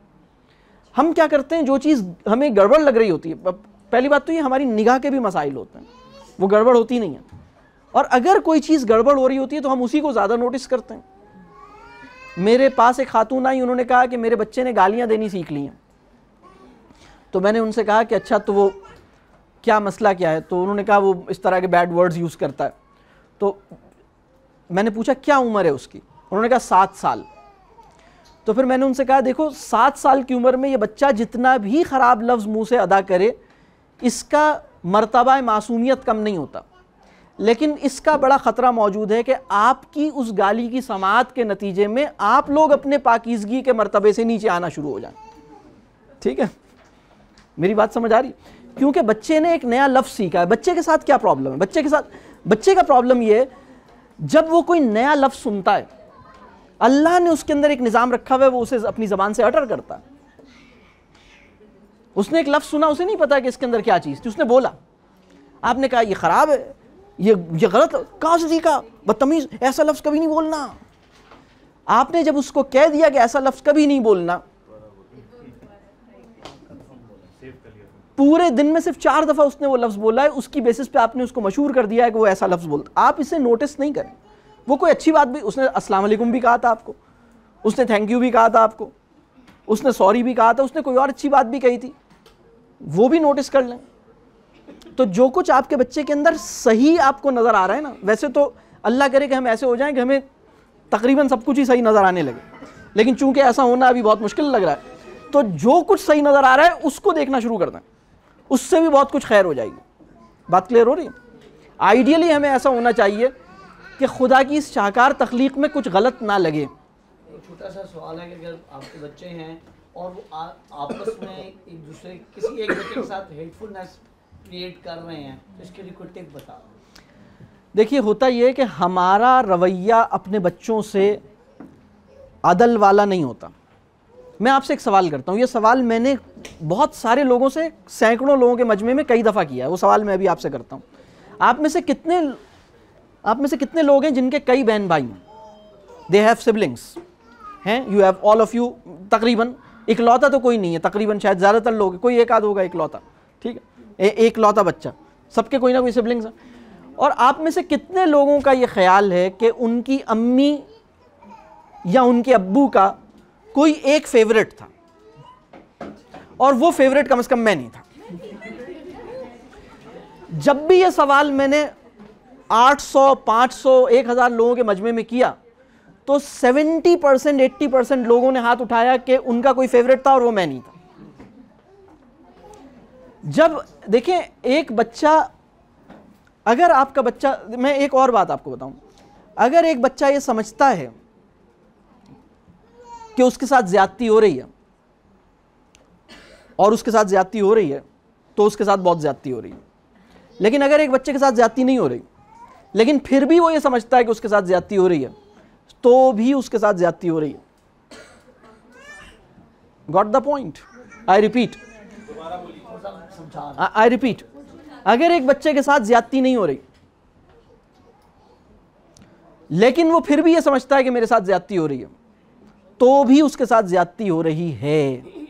हम क्या करते हैं, जो चीज़ हमें गड़बड़ लग रही होती है, पहली बात तो ये हमारी निगाह के भी मसाइल होते हैं, वो गड़बड़ होती नहीं है, और अगर कोई चीज़ गड़बड़ हो रही होती है तो हम उसी को ज़्यादा नोटिस करते हैं। मेरे पास एक खातून आई, उन्होंने कहा कि मेरे बच्चे ने गालियाँ देनी सीख ली हैं। तो मैंने उनसे कहा कि अच्छा, तो वो क्या मसला क्या है? तो उन्होंने कहा वो इस तरह के बैड वर्ड्स यूज़ करता है। तो मैंने पूछा क्या उम्र है उसकी? उन्होंने कहा 7 साल। तो फिर मैंने उनसे कहा देखो, 7 साल की उम्र में ये बच्चा जितना भी ख़राब लफ्ज़ मुँह से अदा करे, इसका मर्तबा मासूमियत कम नहीं होता, लेकिन इसका बड़ा ख़तरा मौजूद है कि आपकी उस गाली की समाअत के नतीजे में आप लोग अपने पाकीज़गी के मर्तबे से नीचे आना शुरू हो जाएं। ठीक है, मेरी बात समझ आ रही? क्योंकि बच्चे ने एक नया लफ्ज़ सीखा है। बच्चे के साथ क्या प्रॉब्लम है? बच्चे का प्रॉब्लम ये है, जब वो कोई नया लफ्ज़ सुनता है, अल्लाह ने उसके अंदर एक निज़ाम रखा हुआ है, वो उसे अपनी ज़बान से अटर करता है। उसने एक लफ्ज़ सुना, उसे नहीं पता कि इसके अंदर क्या चीज़ थी, उसने बोला, आपने कहा ये ख़राब है, ये गलत, कहाँ से सीखा, बदतमीज़, ऐसा लफ्ज़ कभी नहीं बोलना। आपने जब उसको कह दिया कि ऐसा लफ्ज़ कभी नहीं बोलना, पूरे दिन में सिर्फ 4 दफ़ा उसने वो लफ्ज़ बोला है, उसकी बेसिस पे आपने उसको मशहूर कर दिया है कि वो ऐसा लफ्ज़ बोलता। आप इसे नोटिस नहीं करें। वो कोई अच्छी बात भी, उसने अस्सलाम वालेकुम भी कहा था आपको, उसने थैंक यू भी कहा था आपको, उसने सॉरी भी कहा था, उसने कोई और अच्छी बात भी कही थी, वो भी नोटिस कर लें। तो जो कुछ आपके बच्चे के अंदर सही आपको नज़र आ रहा है ना, वैसे तो अल्लाह करे कि हम ऐसे हो जाएं कि हमें तकरीबन सब कुछ ही सही नज़र आने लगे, लेकिन चूंकि ऐसा होना अभी बहुत मुश्किल लग रहा है, तो जो कुछ सही नज़र आ रहा है उसको देखना शुरू कर दें, उससे भी बहुत कुछ खैर हो जाएगी। बात क्लियर हो रही है? आइडियली हमें ऐसा होना चाहिए कि खुदा की इस शाहकार तख्लीक में कुछ गलत ना लगे। एक छोटा सा सवाल है कि अगर आपके बच्चे हैं और वो आपस में एक दूसरे किसी एक बच्चे के साथ हेटफुलनेस क्रिएट कर रहे हैं, तो इसके लिए कोई टिप बता। देखिए, होता यह है कि हमारा रवैया अपने बच्चों से अदल वाला नहीं होता। मैं आपसे एक सवाल करता हूँ, ये सवाल मैंने बहुत सारे लोगों से, सैकड़ों लोगों के मजमे में कई दफ़ा किया है, वो सवाल मैं भी आपसे करता हूँ। आप में से कितने लोग हैं जिनके कई बहन भाई हैं? दे हैव सिबलिंग्स हैं, you have all of you, तकरीबन। इकलौता तो कोई नहीं है, तकरीबन शायद ज़्यादातर लोग, कोई एक आध होगा इकलौता, ठीक है, एक लौता बच्चा, सबके कोई ना कोई सिबलिंग्स हैं। और आप में से कितने लोगों का ये ख्याल है कि उनकी अम्मी या उनके अब्बू का कोई एक फेवरेट था और वो फेवरेट कम से कम मैं नहीं था? जब भी ये सवाल मैंने 800, 500, 1000 लोगों के मजमे में किया, तो 70%, 80% लोगों ने हाथ उठाया कि उनका कोई फेवरेट था और वो मैं नहीं था। जब देखें एक बच्चा, अगर आपका बच्चा, मैं एक और बात आपको बताऊं, अगर एक बच्चा ये समझता है कि उसके साथ ज्यादती हो रही है और उसके साथ ज्यादती हो रही है तो उसके साथ बहुत ज्यादती हो रही है। लेकिन अगर एक बच्चे के साथ ज्यादती नहीं हो रही लेकिन फिर भी वो ये समझता है कि उसके साथ ज्यादती हो रही है तो भी उसके साथ ज्यादती हो रही है। Got the point? I repeat, अगर एक बच्चे के साथ ज्यादती नहीं हो रही लेकिन वो फिर भी ये समझता है कि मेरे साथ ज्यादती हो रही है तो भी उसके साथ ज्यादती हो रही है।